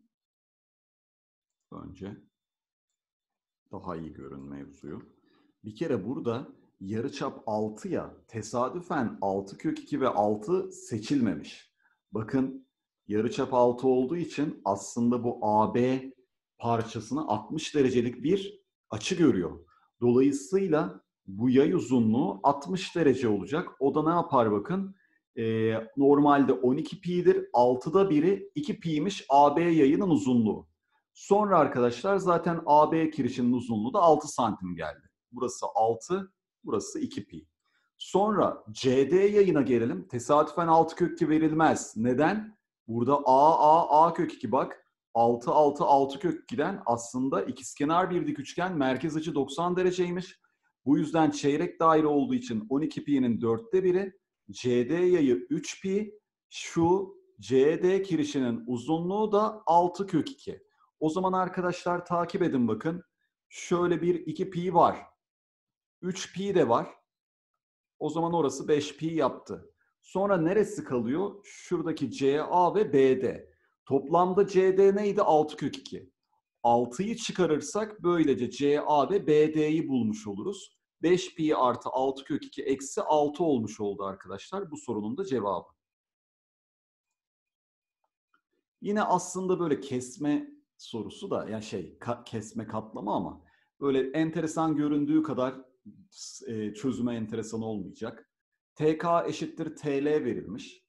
A: Önce daha iyi görün mevzuyu. Bir kere burada yarıçap altı ya, tesadüfen altı kök iki ve altı seçilmemiş. Bakın yarıçap altı olduğu için aslında bu A B parçasını altmış derecelik bir açı görüyor. Dolayısıyla bu yay uzunluğu altmış derece olacak. O da ne yapar bakın? Ee, normalde on iki pi'dir. altıda biri iki pi'ymiş A B yayının uzunluğu. Sonra arkadaşlar zaten A B kirişinin uzunluğu da altı santim geldi. Burası altı, burası iki pi. Sonra C D yayına gelelim. Tesadüfen altı kök iki verilmez. Neden? Burada A, A, A kök iki bak. altı, altı, altı kök iki'den aslında ikizkenar bir dik üçgen merkez açı doksan dereceymiş. Bu yüzden çeyrek daire olduğu için on iki pi'nin dörtte biri. C D yayı üç pi. Şu C D kirişinin uzunluğu da altı kök iki. O zaman arkadaşlar takip edin bakın. Şöyle bir iki pi var. üç pi de var. O zaman orası beş pi yaptı. Sonra neresi kalıyor? Şuradaki C A ve B D. Toplamda C D neydi? altı kök iki. altıyı çıkarırsak böylece C A ve B D'yi bulmuş oluruz. beş pi artı altı kök iki eksi altı olmuş oldu arkadaşlar. Bu sorunun da cevabı. Yine aslında böyle kesme sorusu da yani şey ka kesme katlama ama böyle enteresan göründüğü kadar e, çözüme enteresan olmayacak. T K eşittir T L verilmiş.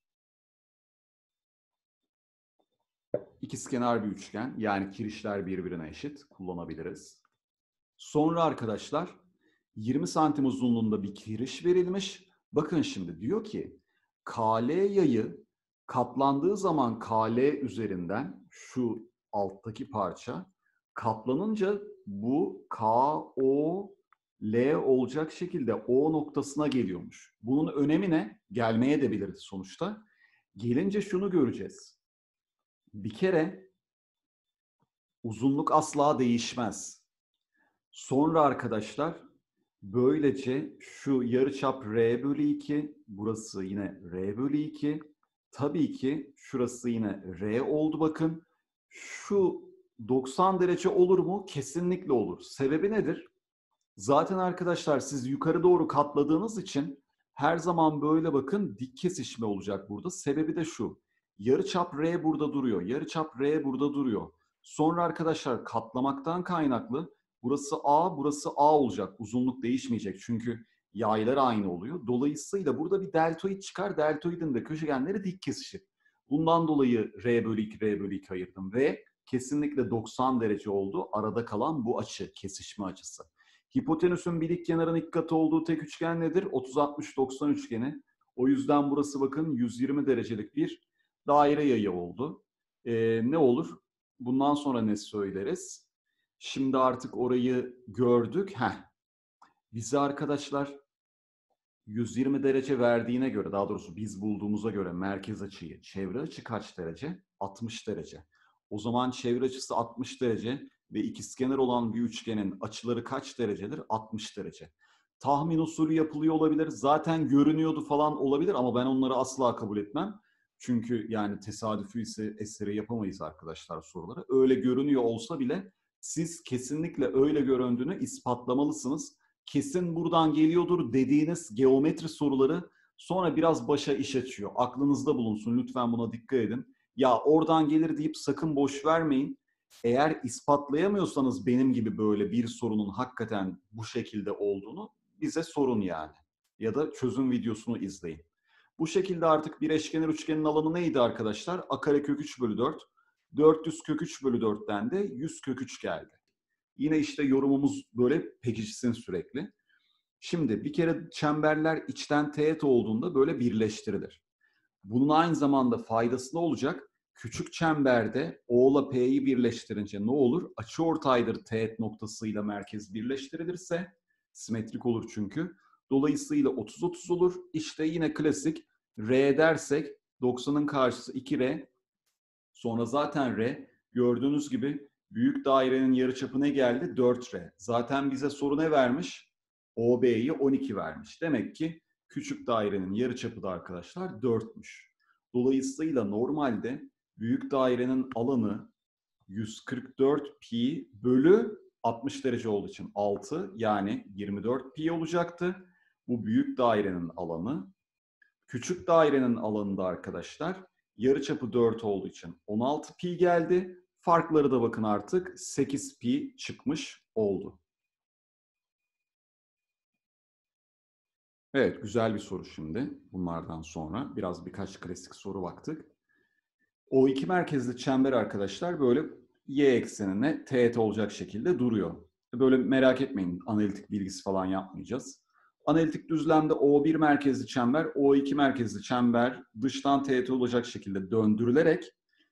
A: İkizkenar bir üçgen yani kirişler birbirine eşit kullanabiliriz. Sonra arkadaşlar yirmi santim uzunluğunda bir kiriş verilmiş. Bakın şimdi diyor ki K L yayı katlandığı zaman K L üzerinden şu alttaki parça katlanınca bu K O L olacak şekilde O noktasına geliyormuş. Bunun önemi ne? Gelmeye de biliriz sonuçta. Gelince şunu göreceğiz. Bir kere uzunluk asla değişmez. Sonra arkadaşlar böylece şu yarıçap R bölü iki, burası yine R bölü iki. Tabii ki şurası yine R oldu bakın. Şu doksan derece olur mu? Kesinlikle olur. Sebebi nedir? Zaten arkadaşlar siz yukarı doğru katladığınız için her zaman böyle bakın dik kesişme olacak burada. Sebebi de şu. Yarıçap R burada duruyor. Yarıçap R burada duruyor. Sonra arkadaşlar katlamaktan kaynaklı burası A, burası A olacak. Uzunluk değişmeyecek çünkü yaylar aynı oluyor. Dolayısıyla burada bir deltoid çıkar. Deltoidin de köşegenleri dik kesişir. Bundan dolayı R bölü iki, R bölü iki ayırdım ve kesinlikle doksan derece oldu. Arada kalan bu açı, kesişme açısı. Hipotenüsün bir dik kenarın iki katı olduğu tek üçgen nedir? otuz altmış doksan üçgeni. O yüzden burası bakın yüz yirmi derecelik bir daire yayı oldu. Ee, ne olur? Bundan sonra ne söyleriz? Şimdi artık orayı gördük. Heh. Bize arkadaşlar yüz yirmi derece verdiğine göre, daha doğrusu biz bulduğumuza göre merkez açıyı, çevre açı kaç derece? altmış derece. O zaman çevre açısı altmış derece ve ikizkenar olan bir üçgenin açıları kaç derecedir? altmış derece. Tahmin usulü yapılıyor olabilir. Zaten görünüyordu falan olabilir ama ben onları asla kabul etmem. Çünkü yani tesadüfi ise eseri yapamayız arkadaşlar soruları. Öyle görünüyor olsa bile siz kesinlikle öyle göründüğünü ispatlamalısınız. Kesin buradan geliyordur dediğiniz geometri soruları sonra biraz başa iş açıyor. Aklınızda bulunsun. Lütfen buna dikkat edin. Ya oradan gelir deyip sakın boş vermeyin. Eğer ispatlayamıyorsanız benim gibi böyle bir sorunun hakikaten bu şekilde olduğunu bize sorun yani. Ya da çözüm videosunu izleyin. Bu şekilde artık bir eşkenar üçgenin alanı neydi arkadaşlar? A kare kök üç bölü dört. dört yüz kök üç bölü dörtten de yüz kök üç geldi. Yine işte yorumumuz böyle pekişsin sürekli. Şimdi bir kere çemberler içten teğet olduğunda böyle birleştirilir. Bunun aynı zamanda faydası ne olacak? Küçük çemberde O ile P'yi birleştirince ne olur? Açıortaydır teğet noktasıyla merkez birleştirilirse simetrik olur çünkü. Dolayısıyla otuz otuz olur. İşte yine klasik R dersek doksanın karşısı iki R. Sonra zaten R gördüğünüz gibi büyük dairenin yarıçapı ne geldi? dört R. Zaten bize soru ne vermiş? O B'yi on iki vermiş. Demek ki küçük dairenin yarıçapı da arkadaşlar dörtmüş. Dolayısıyla normalde büyük dairenin alanı yüz kırk dört pi bölü altmış derece olduğu için altı, yani yirmi dört pi olacaktı. Bu büyük dairenin alanı. Küçük dairenin alanında arkadaşlar yarıçapı dört olduğu için on altı pi geldi. Farkları da bakın artık sekiz pi çıkmış oldu. Evet, güzel bir soru şimdi. Bunlardan sonra biraz birkaç klasik soru baktık. O iki merkezli çember arkadaşlar böyle y eksenine teğet olacak şekilde duruyor. Böyle merak etmeyin, analitik bilgisi falan yapmayacağız. Analitik düzlemde O bir merkezli çember, O iki merkezli çember dıştan teğet olacak şekilde döndürülerek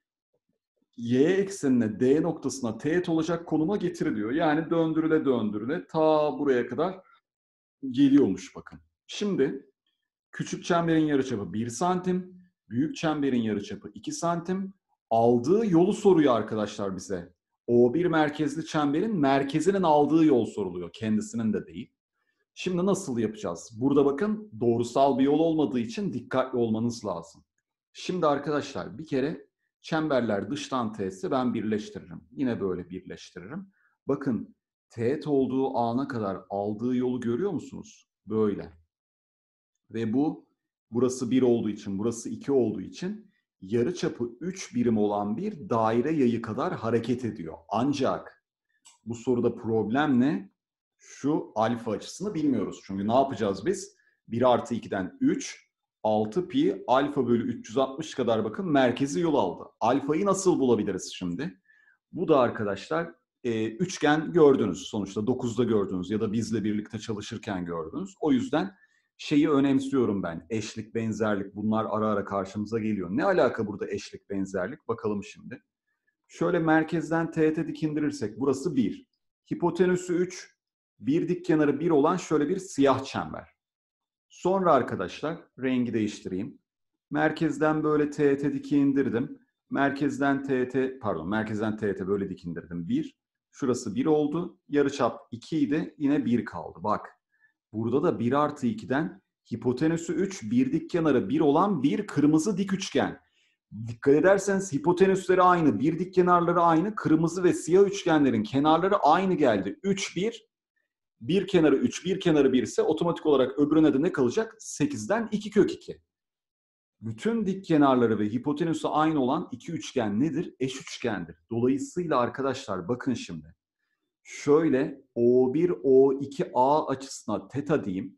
A: y eksenine D noktasına teğet olacak konuma getiriliyor. Yani döndürüle döndürüle ta buraya kadar geliyormuş bakın. Şimdi küçük çemberin yarıçapı bir santim, büyük çemberin yarıçapı iki santim. Aldığı yolu soruyor arkadaşlar bize. O bir merkezli çemberin merkezinin aldığı yol soruluyor. Kendisinin de değil. Şimdi nasıl yapacağız? Burada bakın doğrusal bir yol olmadığı için dikkatli olmanız lazım. Şimdi arkadaşlar bir kere çemberler dıştan teğetse ben birleştiririm. Yine böyle birleştiririm. Bakın teğet olduğu ana kadar aldığı yolu görüyor musunuz? Böyle. Ve bu burası bir olduğu için, burası iki olduğu için yarıçapı üç birim olan bir daire yayı kadar hareket ediyor. Ancak bu soruda problem ne? Şu alfa açısını bilmiyoruz. Çünkü ne yapacağız biz? bir artı ikiden üç, altı pi alfa bölü üç yüz altmış kadar bakın merkezi yol aldı. Alfayı nasıl bulabiliriz şimdi? Bu da arkadaşlar e, üçgen gördünüz sonuçta. dokuzda gördünüz ya da bizle birlikte çalışırken gördünüz. O yüzden şeyi önemsiyorum ben. Eşlik, benzerlik, bunlar ara ara karşımıza geliyor. Ne alaka burada eşlik, benzerlik? Bakalım şimdi. Şöyle merkezden teğete dik indirirsek burası bir. Hipotenüsü üç, bir dik kenarı bir olan şöyle bir siyah çember. Sonra arkadaşlar rengi değiştireyim. Merkezden böyle teğete dik indirdim. Merkezden teğete, pardon merkezden teğete böyle dik indirdim. bir. Şurası bir oldu. Yarıçap iki idi. Yine bir kaldı. Bak burada da bir artı ikiden hipotenüsü üç, bir dik kenarı bir olan bir kırmızı dik üçgen. Dikkat ederseniz hipotenüsleri aynı, bir dik kenarları aynı, kırmızı ve siyah üçgenlerin kenarları aynı geldi. üç, bir, bir kenarı üç, bir kenarı bir ise otomatik olarak öbürüne de ne kalacak? sekizden iki kök iki. Bütün dik kenarları ve hipotenüsü aynı olan iki üçgen nedir? Eş üçgendir. Dolayısıyla arkadaşlar bakın şimdi. Şöyle O bir, O iki A açısına teta diyeyim.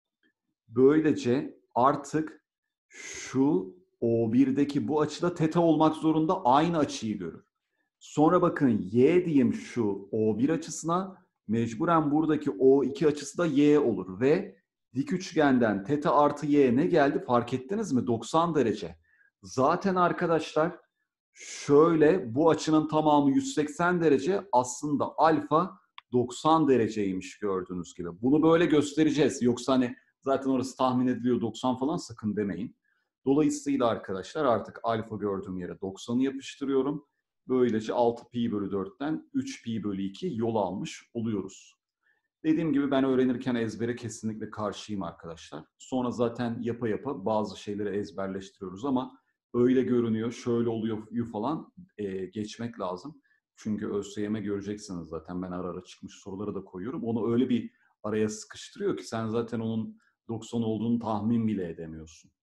A: Böylece artık şu O birdeki bu açıda teta olmak zorunda, aynı açıyı görür. Sonra bakın Y diyeyim şu O bir açısına, mecburen buradaki O iki açısı da Y olur ve dik üçgenden teta artı Y ne geldi fark ettiniz mi? doksan derece. Zaten arkadaşlar şöyle bu açının tamamı yüz seksen derece, aslında alfa doksan dereceymiş gördüğünüz gibi. Bunu böyle göstereceğiz. Yoksa hani zaten orası tahmin ediliyor doksan falan, sakın demeyin. Dolayısıyla arkadaşlar artık alfa gördüğüm yere doksanı yapıştırıyorum. Böylece altı pi bölü dörtten üç pi bölü iki yol almış oluyoruz. Dediğim gibi ben öğrenirken ezbere kesinlikle karşıyım arkadaşlar. Sonra zaten yapa yapa bazı şeyleri ezberleştiriyoruz ama öyle görünüyor, şöyle oluyor falan e, geçmek lazım. Çünkü ÖSYM göreceksiniz zaten, ben ara ara çıkmış soruları da koyuyorum. Onu öyle bir araya sıkıştırıyor ki sen zaten onun doksan olduğunu tahmin bile edemiyorsun.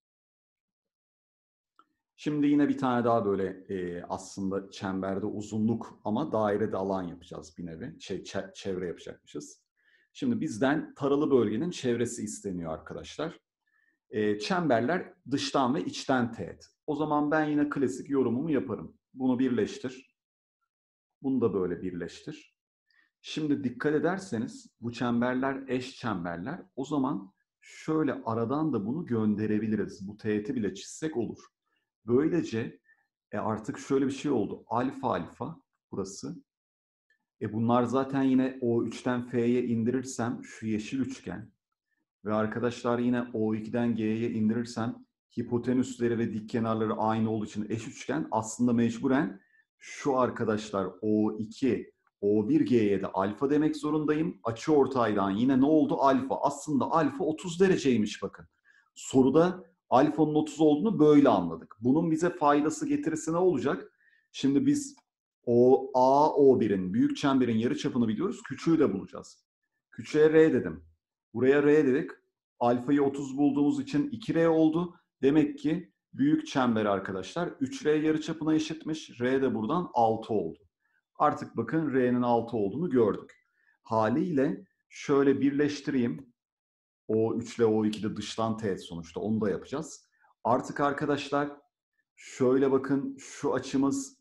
A: Şimdi yine bir tane daha böyle e, aslında çemberde uzunluk ama dairede alan yapacağız bir nevi. Şey, çevre yapacakmışız. Şimdi bizden taralı bölgenin çevresi isteniyor arkadaşlar. E, çemberler dıştan ve içten teğet. O zaman ben yine klasik yorumumu yaparım. Bunu birleştir. Bunu da böyle birleştir. Şimdi dikkat ederseniz bu çemberler eş çemberler. O zaman şöyle aradan da bunu gönderebiliriz. Bu teğeti bile çizsek olur. Böylece e artık şöyle bir şey oldu. Alfa alfa burası. E bunlar zaten yine O üçten F'ye indirirsem şu yeşil üçgen ve arkadaşlar yine O ikiden G'ye indirirsem hipotenüsleri ve dik kenarları aynı olduğu için eş üçgen aslında mecburen şu arkadaşlar O iki, O bir G'ye de alfa demek zorundayım. Açıortaydan yine ne oldu? Alfa. Aslında alfa otuz dereceymiş bakın. Soruda alfanın otuz olduğunu böyle anladık. Bunun bize faydası getirisi ne olacak? Şimdi biz o A O birin büyük çemberin yarıçapını biliyoruz. Küçüğü de bulacağız. Küçüğe R dedim. Buraya R dedik. Alfayı otuz bulduğumuz için iki R oldu. Demek ki büyük çember arkadaşlar üç R yarıçapına eşitmiş. R de buradan altı oldu. Artık bakın R'nin altı olduğunu gördük. Haliyle şöyle birleştireyim. O üç ile O iki de dıştan teğet sonuçta. Onu da yapacağız. Artık arkadaşlar şöyle bakın şu açımız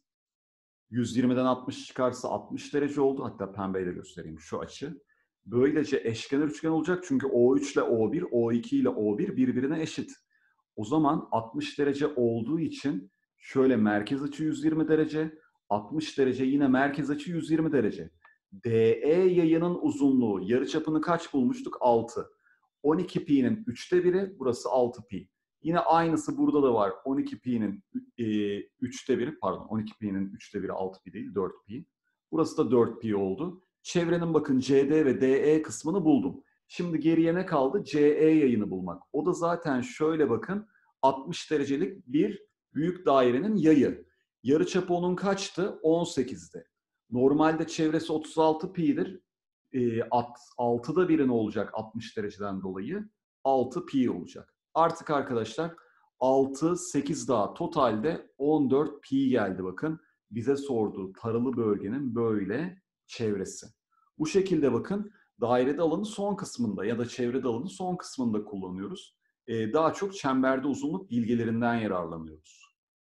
A: yüz yirmiden altmış çıkarsa altmış derece oldu. Hatta pembeyle göstereyim şu açı. Böylece eşkenar üçgen olacak. Çünkü O üç ile O bir, O iki ile O bir birbirine eşit. O zaman altmış derece olduğu için şöyle merkez açı yüz yirmi derece, altmış derece yine merkez açı yüz yirmi derece. D E yayının uzunluğu yarıçapını kaç bulmuştuk? altı. on iki pi'nin üçte biri, burası altı pi. Yine aynısı burada da var. on iki pi'nin e, üçte biri, pardon on iki pi'nin üçte biri altı pi değil, dört pi. Burası da dört pi oldu. Çevrenin bakın C D ve D E kısmını buldum. Şimdi geriye ne kaldı? C E yayını bulmak. O da zaten şöyle bakın altmış derecelik bir büyük dairenin yayı. Yarıçapı onun kaçtı? on sekizdi. Normalde çevresi otuz altı pi'dir. E, altıda biri ne olacak altmış dereceden dolayı? altı pi olacak. Artık arkadaşlar altı, sekiz daha totalde on dört pi geldi bakın. Bize sorduğu taralı bölgenin böyle çevresi. Bu şekilde bakın dairede alanı son kısmında ya da çevrede alanı son kısmında kullanıyoruz. Ee, daha çok çemberde uzunluk bilgilerinden yararlanıyoruz.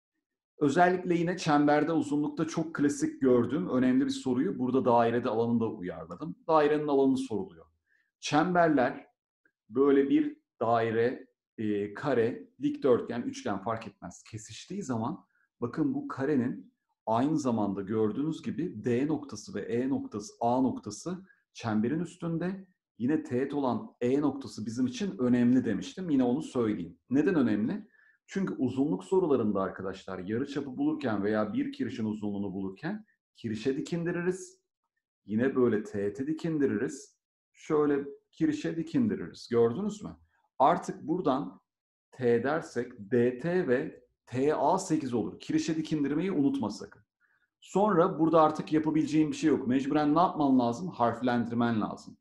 A: Özellikle yine çemberde uzunlukta çok klasik gördüğüm önemli bir soruyu burada dairede alanını da uyarladım. Dairenin alanı soruluyor. Çemberler böyle bir daire, e, kare, dikdörtgen, üçgen fark etmez kesiştiği zaman bakın bu karenin aynı zamanda gördüğünüz gibi D noktası ve E noktası, A noktası çemberin üstünde. Yine teğet olan E noktası bizim için önemli demiştim. Yine onu söyleyeyim. Neden önemli? Çünkü uzunluk sorularında arkadaşlar yarıçapı bulurken veya bir kirişin uzunluğunu bulurken kirişe dikindiririz. Yine böyle teğete dikindiririz. Şöyle kirişe dikindiririz. Gördünüz mü? Artık buradan T dersek D T ve T A sekiz olur. Kirişe dikindirmeyi unutma sakın. Sonra burada artık yapabileceğin bir şey yok. Mecburen ne yapman lazım? Harflendirmen lazım.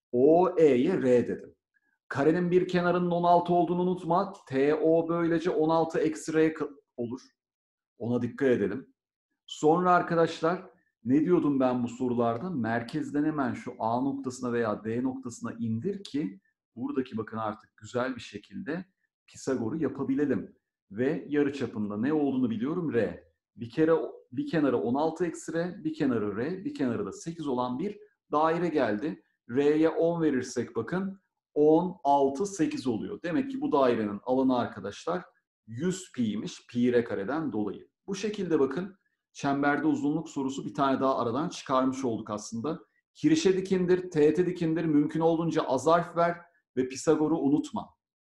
A: O E'ye R dedim. Karenin bir kenarının on altı olduğunu unutma. T O böylece on altı eksi R olur. Ona dikkat edelim. Sonra arkadaşlar ne diyordum ben bu sorularda? Merkezden hemen şu A noktasına veya D noktasına indir ki buradaki bakın artık güzel bir şekilde Pisagor'u yapabilelim. Ve yarıçapında ne olduğunu biliyorum R. Bir kere bir kenarı on altı eksi R, bir kenarı R, bir kenarı da sekiz olan bir daire geldi. R'ye on verirsek bakın on altı sekiz oluyor. Demek ki bu dairenin alanı arkadaşlar yüz pi'ymiş pi r kareden dolayı. Bu şekilde bakın çemberde uzunluk sorusu bir tane daha aradan çıkarmış olduk aslında. Kirişe dikindir, teğete dikindir, mümkün olduğunca az harf ver ve Pisagor'u unutma.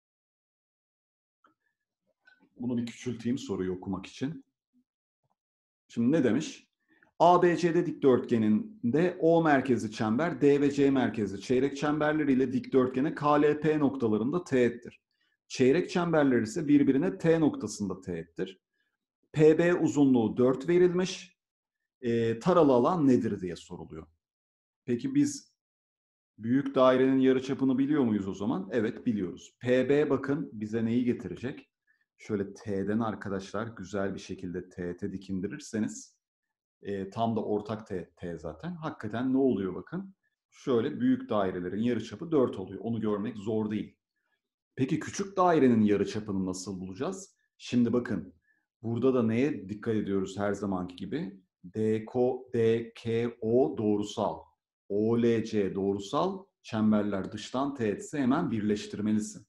A: Bunu bir küçülteyim soruyu okumak için. Şimdi ne demiş? A B C D dikdörtgeninde O merkezli çember, D ve C merkezli çeyrek çemberleriyle dikdörtgene K L P noktalarında teğettir. Çeyrek çemberler ise birbirine T noktasında teğettir. P B uzunluğu dört verilmiş. E, taralı alan nedir diye soruluyor. Peki biz büyük dairenin yarıçapını biliyor muyuz o zaman? Evet biliyoruz. P B bakın bize neyi getirecek? Şöyle T'den arkadaşlar güzel bir şekilde teğete dikindirirseniz e, tam da ortak T, T zaten. Hakikaten ne oluyor bakın? Şöyle büyük dairelerin yarıçapı dört oluyor. Onu görmek zor değil. Peki küçük dairenin yarıçapını nasıl bulacağız? Şimdi bakın, burada da neye dikkat ediyoruz her zamanki gibi? D K O doğrusal, O L C doğrusal, çemberler dıştan teğetse hemen birleştirmelisin.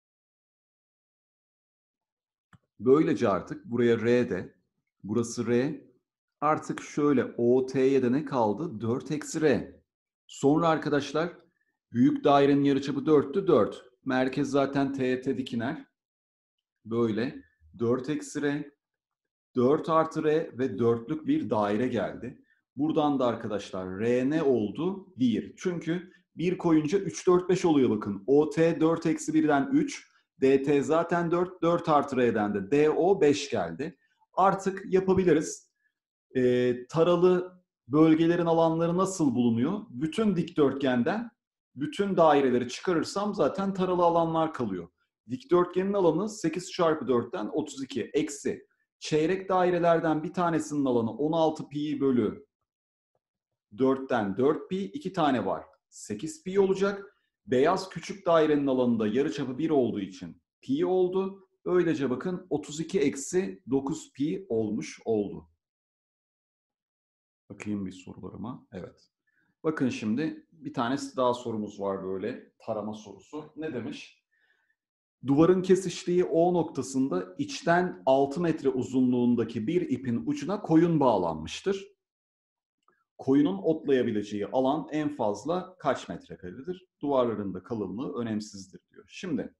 A: Böylece artık buraya R de, burası R, artık şöyle O T'ye de ne kaldı? dört eksi R. Sonra arkadaşlar, büyük dairenin yarıçapı dörttü, dört. Merkez zaten teğete dikiner. Böyle dört eksi R, dört artı R ve dörtlük bir daire geldi. Buradan da arkadaşlar R ne oldu? bir. Çünkü bir koyunca üç, dört, beş oluyor bakın. O T dört eksi birden üç. D T zaten dört. dört artı R'den de D O beş geldi. Artık yapabiliriz. Ee, taralı bölgelerin alanları nasıl bulunuyor? Bütün dikdörtgenden bütün daireleri çıkarırsam zaten taralı alanlar kalıyor. Dikdörtgenin alanı sekiz çarpı dörtten otuz iki eksi. Çeyrek dairelerden bir tanesinin alanı on altı pi bölü dörtten dört pi, iki tane var. sekiz pi olacak. Beyaz küçük dairenin alanında yarıçapı bir olduğu için pi oldu. Böylece bakın otuz iki eksi dokuz pi olmuş oldu. Bakayım bir sorularıma. Evet. Bakın şimdi bir tanesi daha sorumuz var böyle tarama sorusu. Ne demiş? Duvarın kesiştiği O noktasında içten altı metre uzunluğundaki bir ipin ucuna koyun bağlanmıştır. Koyunun otlayabileceği alan en fazla kaç metrekaredir? Duvarların da kalınlığı önemsizdir diyor. Şimdi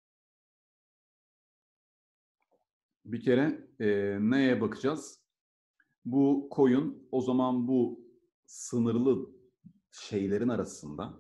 A: bir kere e, neye bakacağız? Bu koyun o zaman bu sınırlı şeylerin arasında,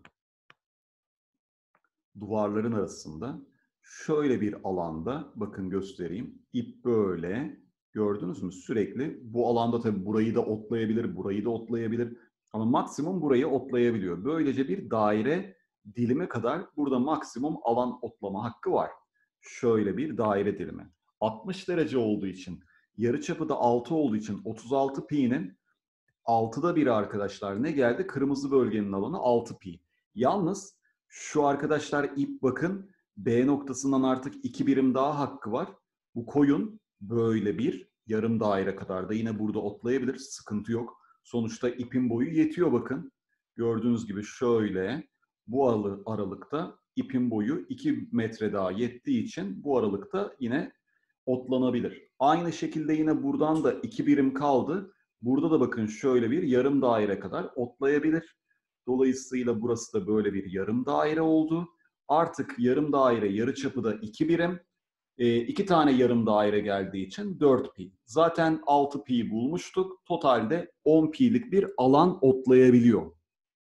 A: duvarların arasında şöyle bir alanda, bakın göstereyim. İp böyle, gördünüz mü? Sürekli bu alanda tabii burayı da otlayabilir, burayı da otlayabilir. Ama maksimum burayı otlayabiliyor. Böylece bir daire dilimi kadar burada maksimum alan otlama hakkı var. Şöyle bir daire dilimi. altmış derece olduğu için, yarıçapı da altı olduğu için otuz altı pi'nin altıda biri arkadaşlar ne geldi? Kırmızı bölgenin alanı altı pi. Yalnız şu arkadaşlar ip bakın B noktasından artık iki birim daha hakkı var. Bu koyun böyle bir yarım daire kadar da yine burada otlayabilir. Sıkıntı yok. Sonuçta ipin boyu yetiyor bakın. Gördüğünüz gibi şöyle bu aralıkta ipin boyu iki metre daha yettiği için bu aralıkta yine otlanabilir. Aynı şekilde yine buradan da iki birim kaldı. Burada da bakın şöyle bir yarım daire kadar otlayabilir. Dolayısıyla burası da böyle bir yarım daire oldu. Artık yarım daire yarıçapı da iki birim. E, iki tane yarım daire geldiği için dört pi. Zaten altı pi bulmuştuk. Totalde on pi'lik bir alan otlayabiliyor.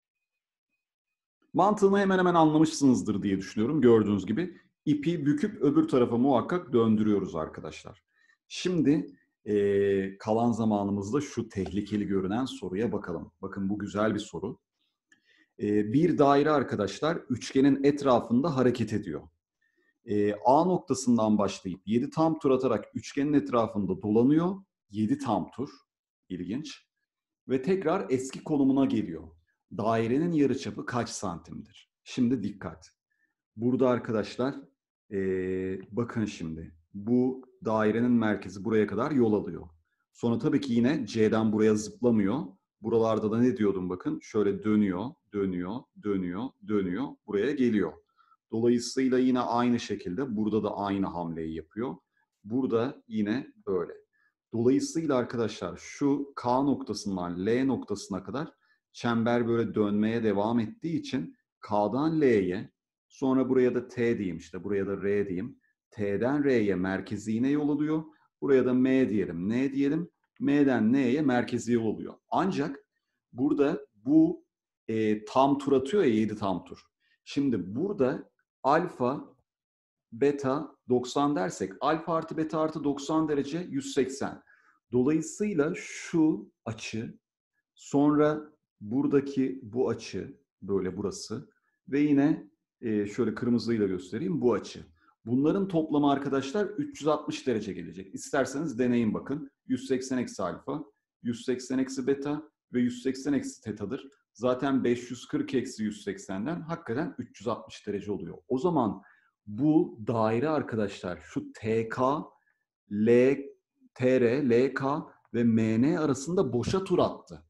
A: Mantığını hemen hemen anlamışsınızdır diye düşünüyorum. Gördüğünüz gibi ipi büküp öbür tarafa muhakkak döndürüyoruz arkadaşlar. Şimdi e, kalan zamanımızda şu tehlikeli görünen soruya bakalım. Bakın bu güzel bir soru. E, bir daire arkadaşlar üçgenin etrafında hareket ediyor. E, A noktasından başlayıp yedi tam tur atarak üçgenin etrafında dolanıyor. yedi tam tur. İlginç. Ve tekrar eski konumuna geliyor. Dairenin yarıçapı kaç santimdir? Şimdi dikkat. Burada arkadaşlar ee, bakın şimdi. Bu dairenin merkezi buraya kadar yol alıyor. Sonra tabii ki yine C'den buraya zıplamıyor. Buralarda da ne diyordum bakın. Şöyle dönüyor, dönüyor, dönüyor, dönüyor. Buraya geliyor. Dolayısıyla yine aynı şekilde burada da aynı hamleyi yapıyor. Burada yine böyle. Dolayısıyla arkadaşlar şu K noktasından L noktasına kadar çember böyle dönmeye devam ettiği için K'dan L'ye, sonra buraya da T diyeyim, işte buraya da R diyeyim. T'den R'ye merkezi yine yol alıyor. Buraya da M diyelim, N diyelim. M'den N'ye merkezi yol alıyor. Ancak burada bu e, tam tur atıyor ya, yedi tam tur. Şimdi burada alfa, beta doksan dersek, alfa artı beta artı doksan derece yüz seksen. Dolayısıyla şu açı, sonra buradaki bu açı, böyle burası ve yine e, şöyle kırmızıyla göstereyim bu açı. Bunların toplamı arkadaşlar üç yüz altmış derece gelecek. İsterseniz deneyin bakın. yüz seksen eksi alfa, yüz seksen eksi beta ve yüz seksen eksi tetadır. Zaten beş yüz kırk eksi yüz seksenden hakikaten üç yüz altmış derece oluyor. O zaman bu daire arkadaşlar şu T K, L, T R, L K ve M N arasında boşa tur attı.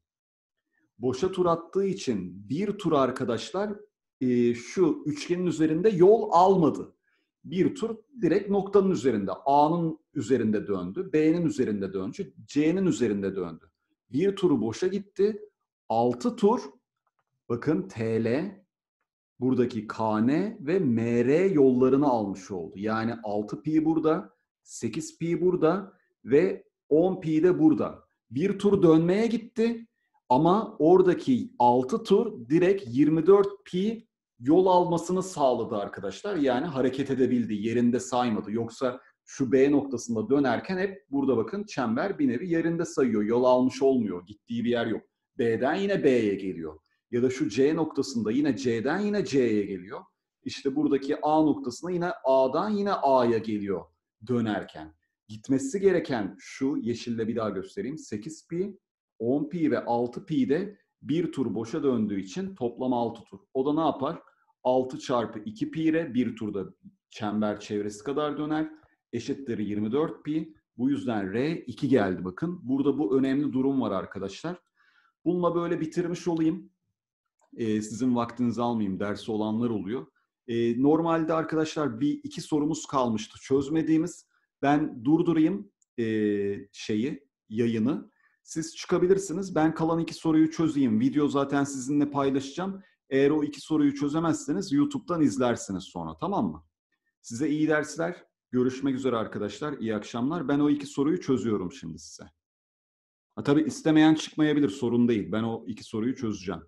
A: Boşa tur attığı için bir tur arkadaşlar e, şu üçgenin üzerinde yol almadı. Bir tur direkt noktanın üzerinde, A'nın üzerinde döndü, B'nin üzerinde döndü, C'nin üzerinde döndü. Bir turu boşa gitti. altı tur, bakın T L, buradaki K N ve M R yollarını almış oldu. Yani altı pi burada, sekiz pi burada ve on pi de burada. Bir tur dönmeye gitti ama oradaki altı tur direkt yirmi dört pi yol almasını sağladı arkadaşlar. Yani hareket edebildi, yerinde saymadı. Yoksa şu B noktasında dönerken hep burada bakın çember bir nevi yerinde sayıyor. Yol almış olmuyor, gittiği bir yer yok. B'den yine B'ye geliyor. Ya da şu C noktasında yine C'den yine C'ye geliyor. İşte buradaki A noktasına yine A'dan yine A'ya geliyor dönerken. Gitmesi gereken şu, yeşille bir daha göstereyim. sekiz pi, on pi ve altı pi de bir tur boşa döndüğü için toplam altı tur. O da ne yapar? altı çarpı iki pi ile bir turda çember çevresi kadar döner. Eşittir yirmi dört pi. Bu yüzden R iki geldi bakın. Burada bu önemli durum var arkadaşlar. Bununla böyle bitirmiş olayım. Ee, sizin vaktinizi almayayım, dersi olanlar oluyor. Ee, normalde arkadaşlar bir iki sorumuz kalmıştı çözmediğimiz. Ben durdurayım e, şeyi, yayını. Siz çıkabilirsiniz. Ben kalan iki soruyu çözeyim. Video zaten sizinle paylaşacağım. Eğer o iki soruyu çözemezseniz YouTube'dan izlersiniz sonra, tamam mı? Size iyi dersler. Görüşmek üzere arkadaşlar. İyi akşamlar. Ben o iki soruyu çözüyorum şimdi size. Ha, tabii istemeyen çıkmayabilir, sorun değil. Ben o iki soruyu çözeceğim.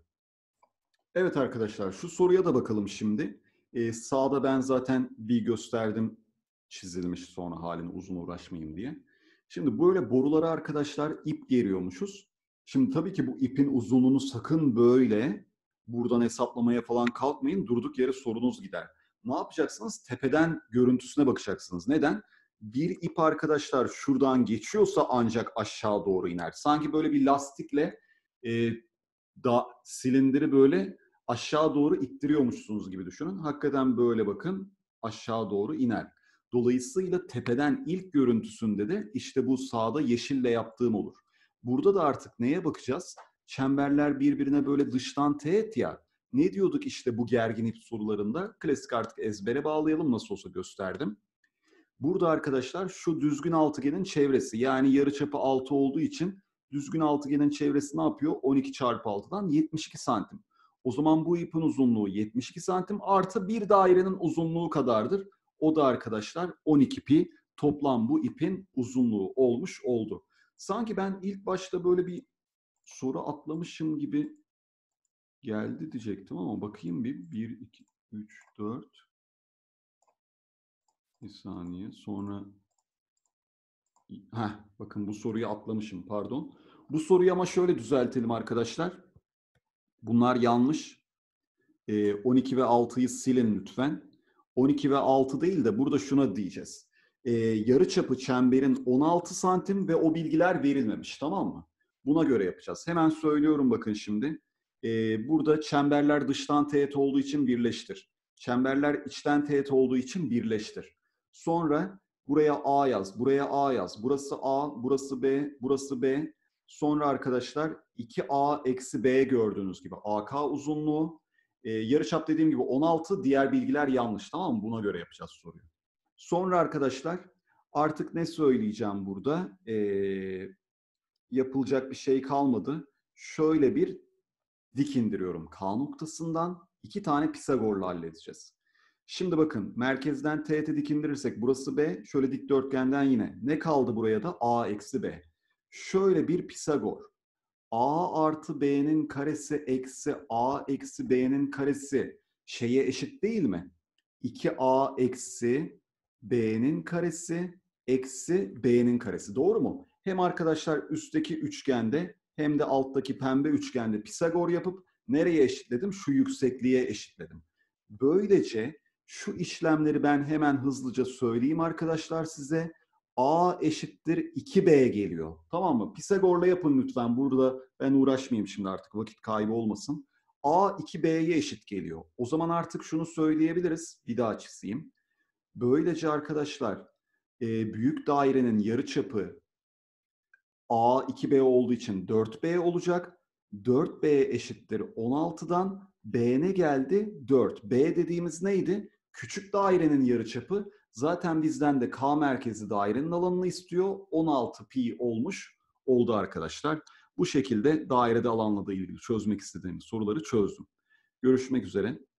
A: Evet arkadaşlar, şu soruya da bakalım şimdi. Ee, sağda ben zaten bir gösterdim çizilmiş sonra halini, uzun uğraşmayayım diye. Şimdi böyle borulara arkadaşlar ip geriyormuşuz. Şimdi tabii ki bu ipin uzunluğunu sakın böyle buradan hesaplamaya falan kalkmayın. Durduk yere sorunuz gider. Ne yapacaksınız? Tepeden görüntüsüne bakacaksınız. Neden? Bir ip arkadaşlar şuradan geçiyorsa ancak aşağı doğru iner. Sanki böyle bir lastikle e, da silindiri böyle aşağı doğru ittiriyormuşsunuz gibi düşünün. Hakikaten böyle bakın aşağı doğru iner. Dolayısıyla tepeden ilk görüntüsünde de işte bu sağda yeşille yaptığım olur. Burada da artık neye bakacağız? Çemberler birbirine böyle dıştan teğet ya. Ne diyorduk işte bu gergin ip sorularında? Klasik artık ezbere bağlayalım, nasıl olsa gösterdim. Burada arkadaşlar şu düzgün altıgenin çevresi, yani yarıçapı altı olduğu için düzgün altıgenin çevresi ne yapıyor? on iki çarpı altıdan yetmiş iki santim. O zaman bu ipin uzunluğu yetmiş iki santim artı bir dairenin uzunluğu kadardır. O da arkadaşlar on iki pi. Toplam bu ipin uzunluğu olmuş oldu. Sanki ben ilk başta böyle bir soru atlamışım gibi geldi diyecektim ama bakayım bir. bir, iki, üç, dört. Bir saniye sonra... Heh, bakın bu soruyu atlamışım, pardon. Bu soruyu ama şöyle düzeltelim arkadaşlar. Bunlar yanlış. Ee, on iki ve altıyı silin lütfen. on iki ve altı değil de burada şuna diyeceğiz. Ee, yarıçapı çemberin on altı santim ve o bilgiler verilmemiş, tamam mı? Buna göre yapacağız. Hemen söylüyorum bakın şimdi. Ee, burada çemberler dıştan teğet olduğu için birleştir. Çemberler içten teğet olduğu için birleştir. Sonra buraya A yaz, buraya A yaz. Burası A, burası B, burası B. Sonra arkadaşlar iki A eksi B gördüğünüz gibi A K uzunluğu. Ee, yarıçap dediğim gibi on altı, diğer bilgiler yanlış, tamam mı? Buna göre yapacağız soruyu. Sonra arkadaşlar artık ne söyleyeceğim burada? Ee, yapılacak bir şey kalmadı. Şöyle bir dik indiriyorum K noktasından. İki tane Pisagor'la halledeceğiz. Şimdi bakın merkezden teğete dik indirirsek burası B. Şöyle dikdörtgenden yine. Ne kaldı buraya da? A eksi B. Şöyle bir Pisagor. A artı B'nin karesi eksi A eksi B'nin karesi şeye eşit değil mi? iki A eksi B'nin karesi eksi B'nin karesi. Doğru mu? Hem arkadaşlar üstteki üçgende hem de alttaki pembe üçgende Pisagor yapıp nereye eşitledim? Şu yüksekliğe eşitledim. Böylece şu işlemleri ben hemen hızlıca söyleyeyim arkadaşlar size. A eşittir iki B geliyor. Tamam mı? Pisagor'la yapın lütfen. Burada ben uğraşmayayım şimdi, artık vakit kaybı olmasın. A iki B'ye eşit geliyor. O zaman artık şunu söyleyebiliriz. Bir daha çizeyim. Böylece arkadaşlar e, büyük dairenin yarıçapı A iki B olduğu için dört B olacak. dört B eşittir on altıdan B ne geldi? dört. B dediğimiz neydi? Küçük dairenin yarıçapı. Zaten bizden de K merkezi dairenin alanını istiyor. on altı pi olmuş oldu arkadaşlar. Bu şekilde dairede alanla da ilgili çözmek istediğimiz soruları çözdüm. Görüşmek üzere.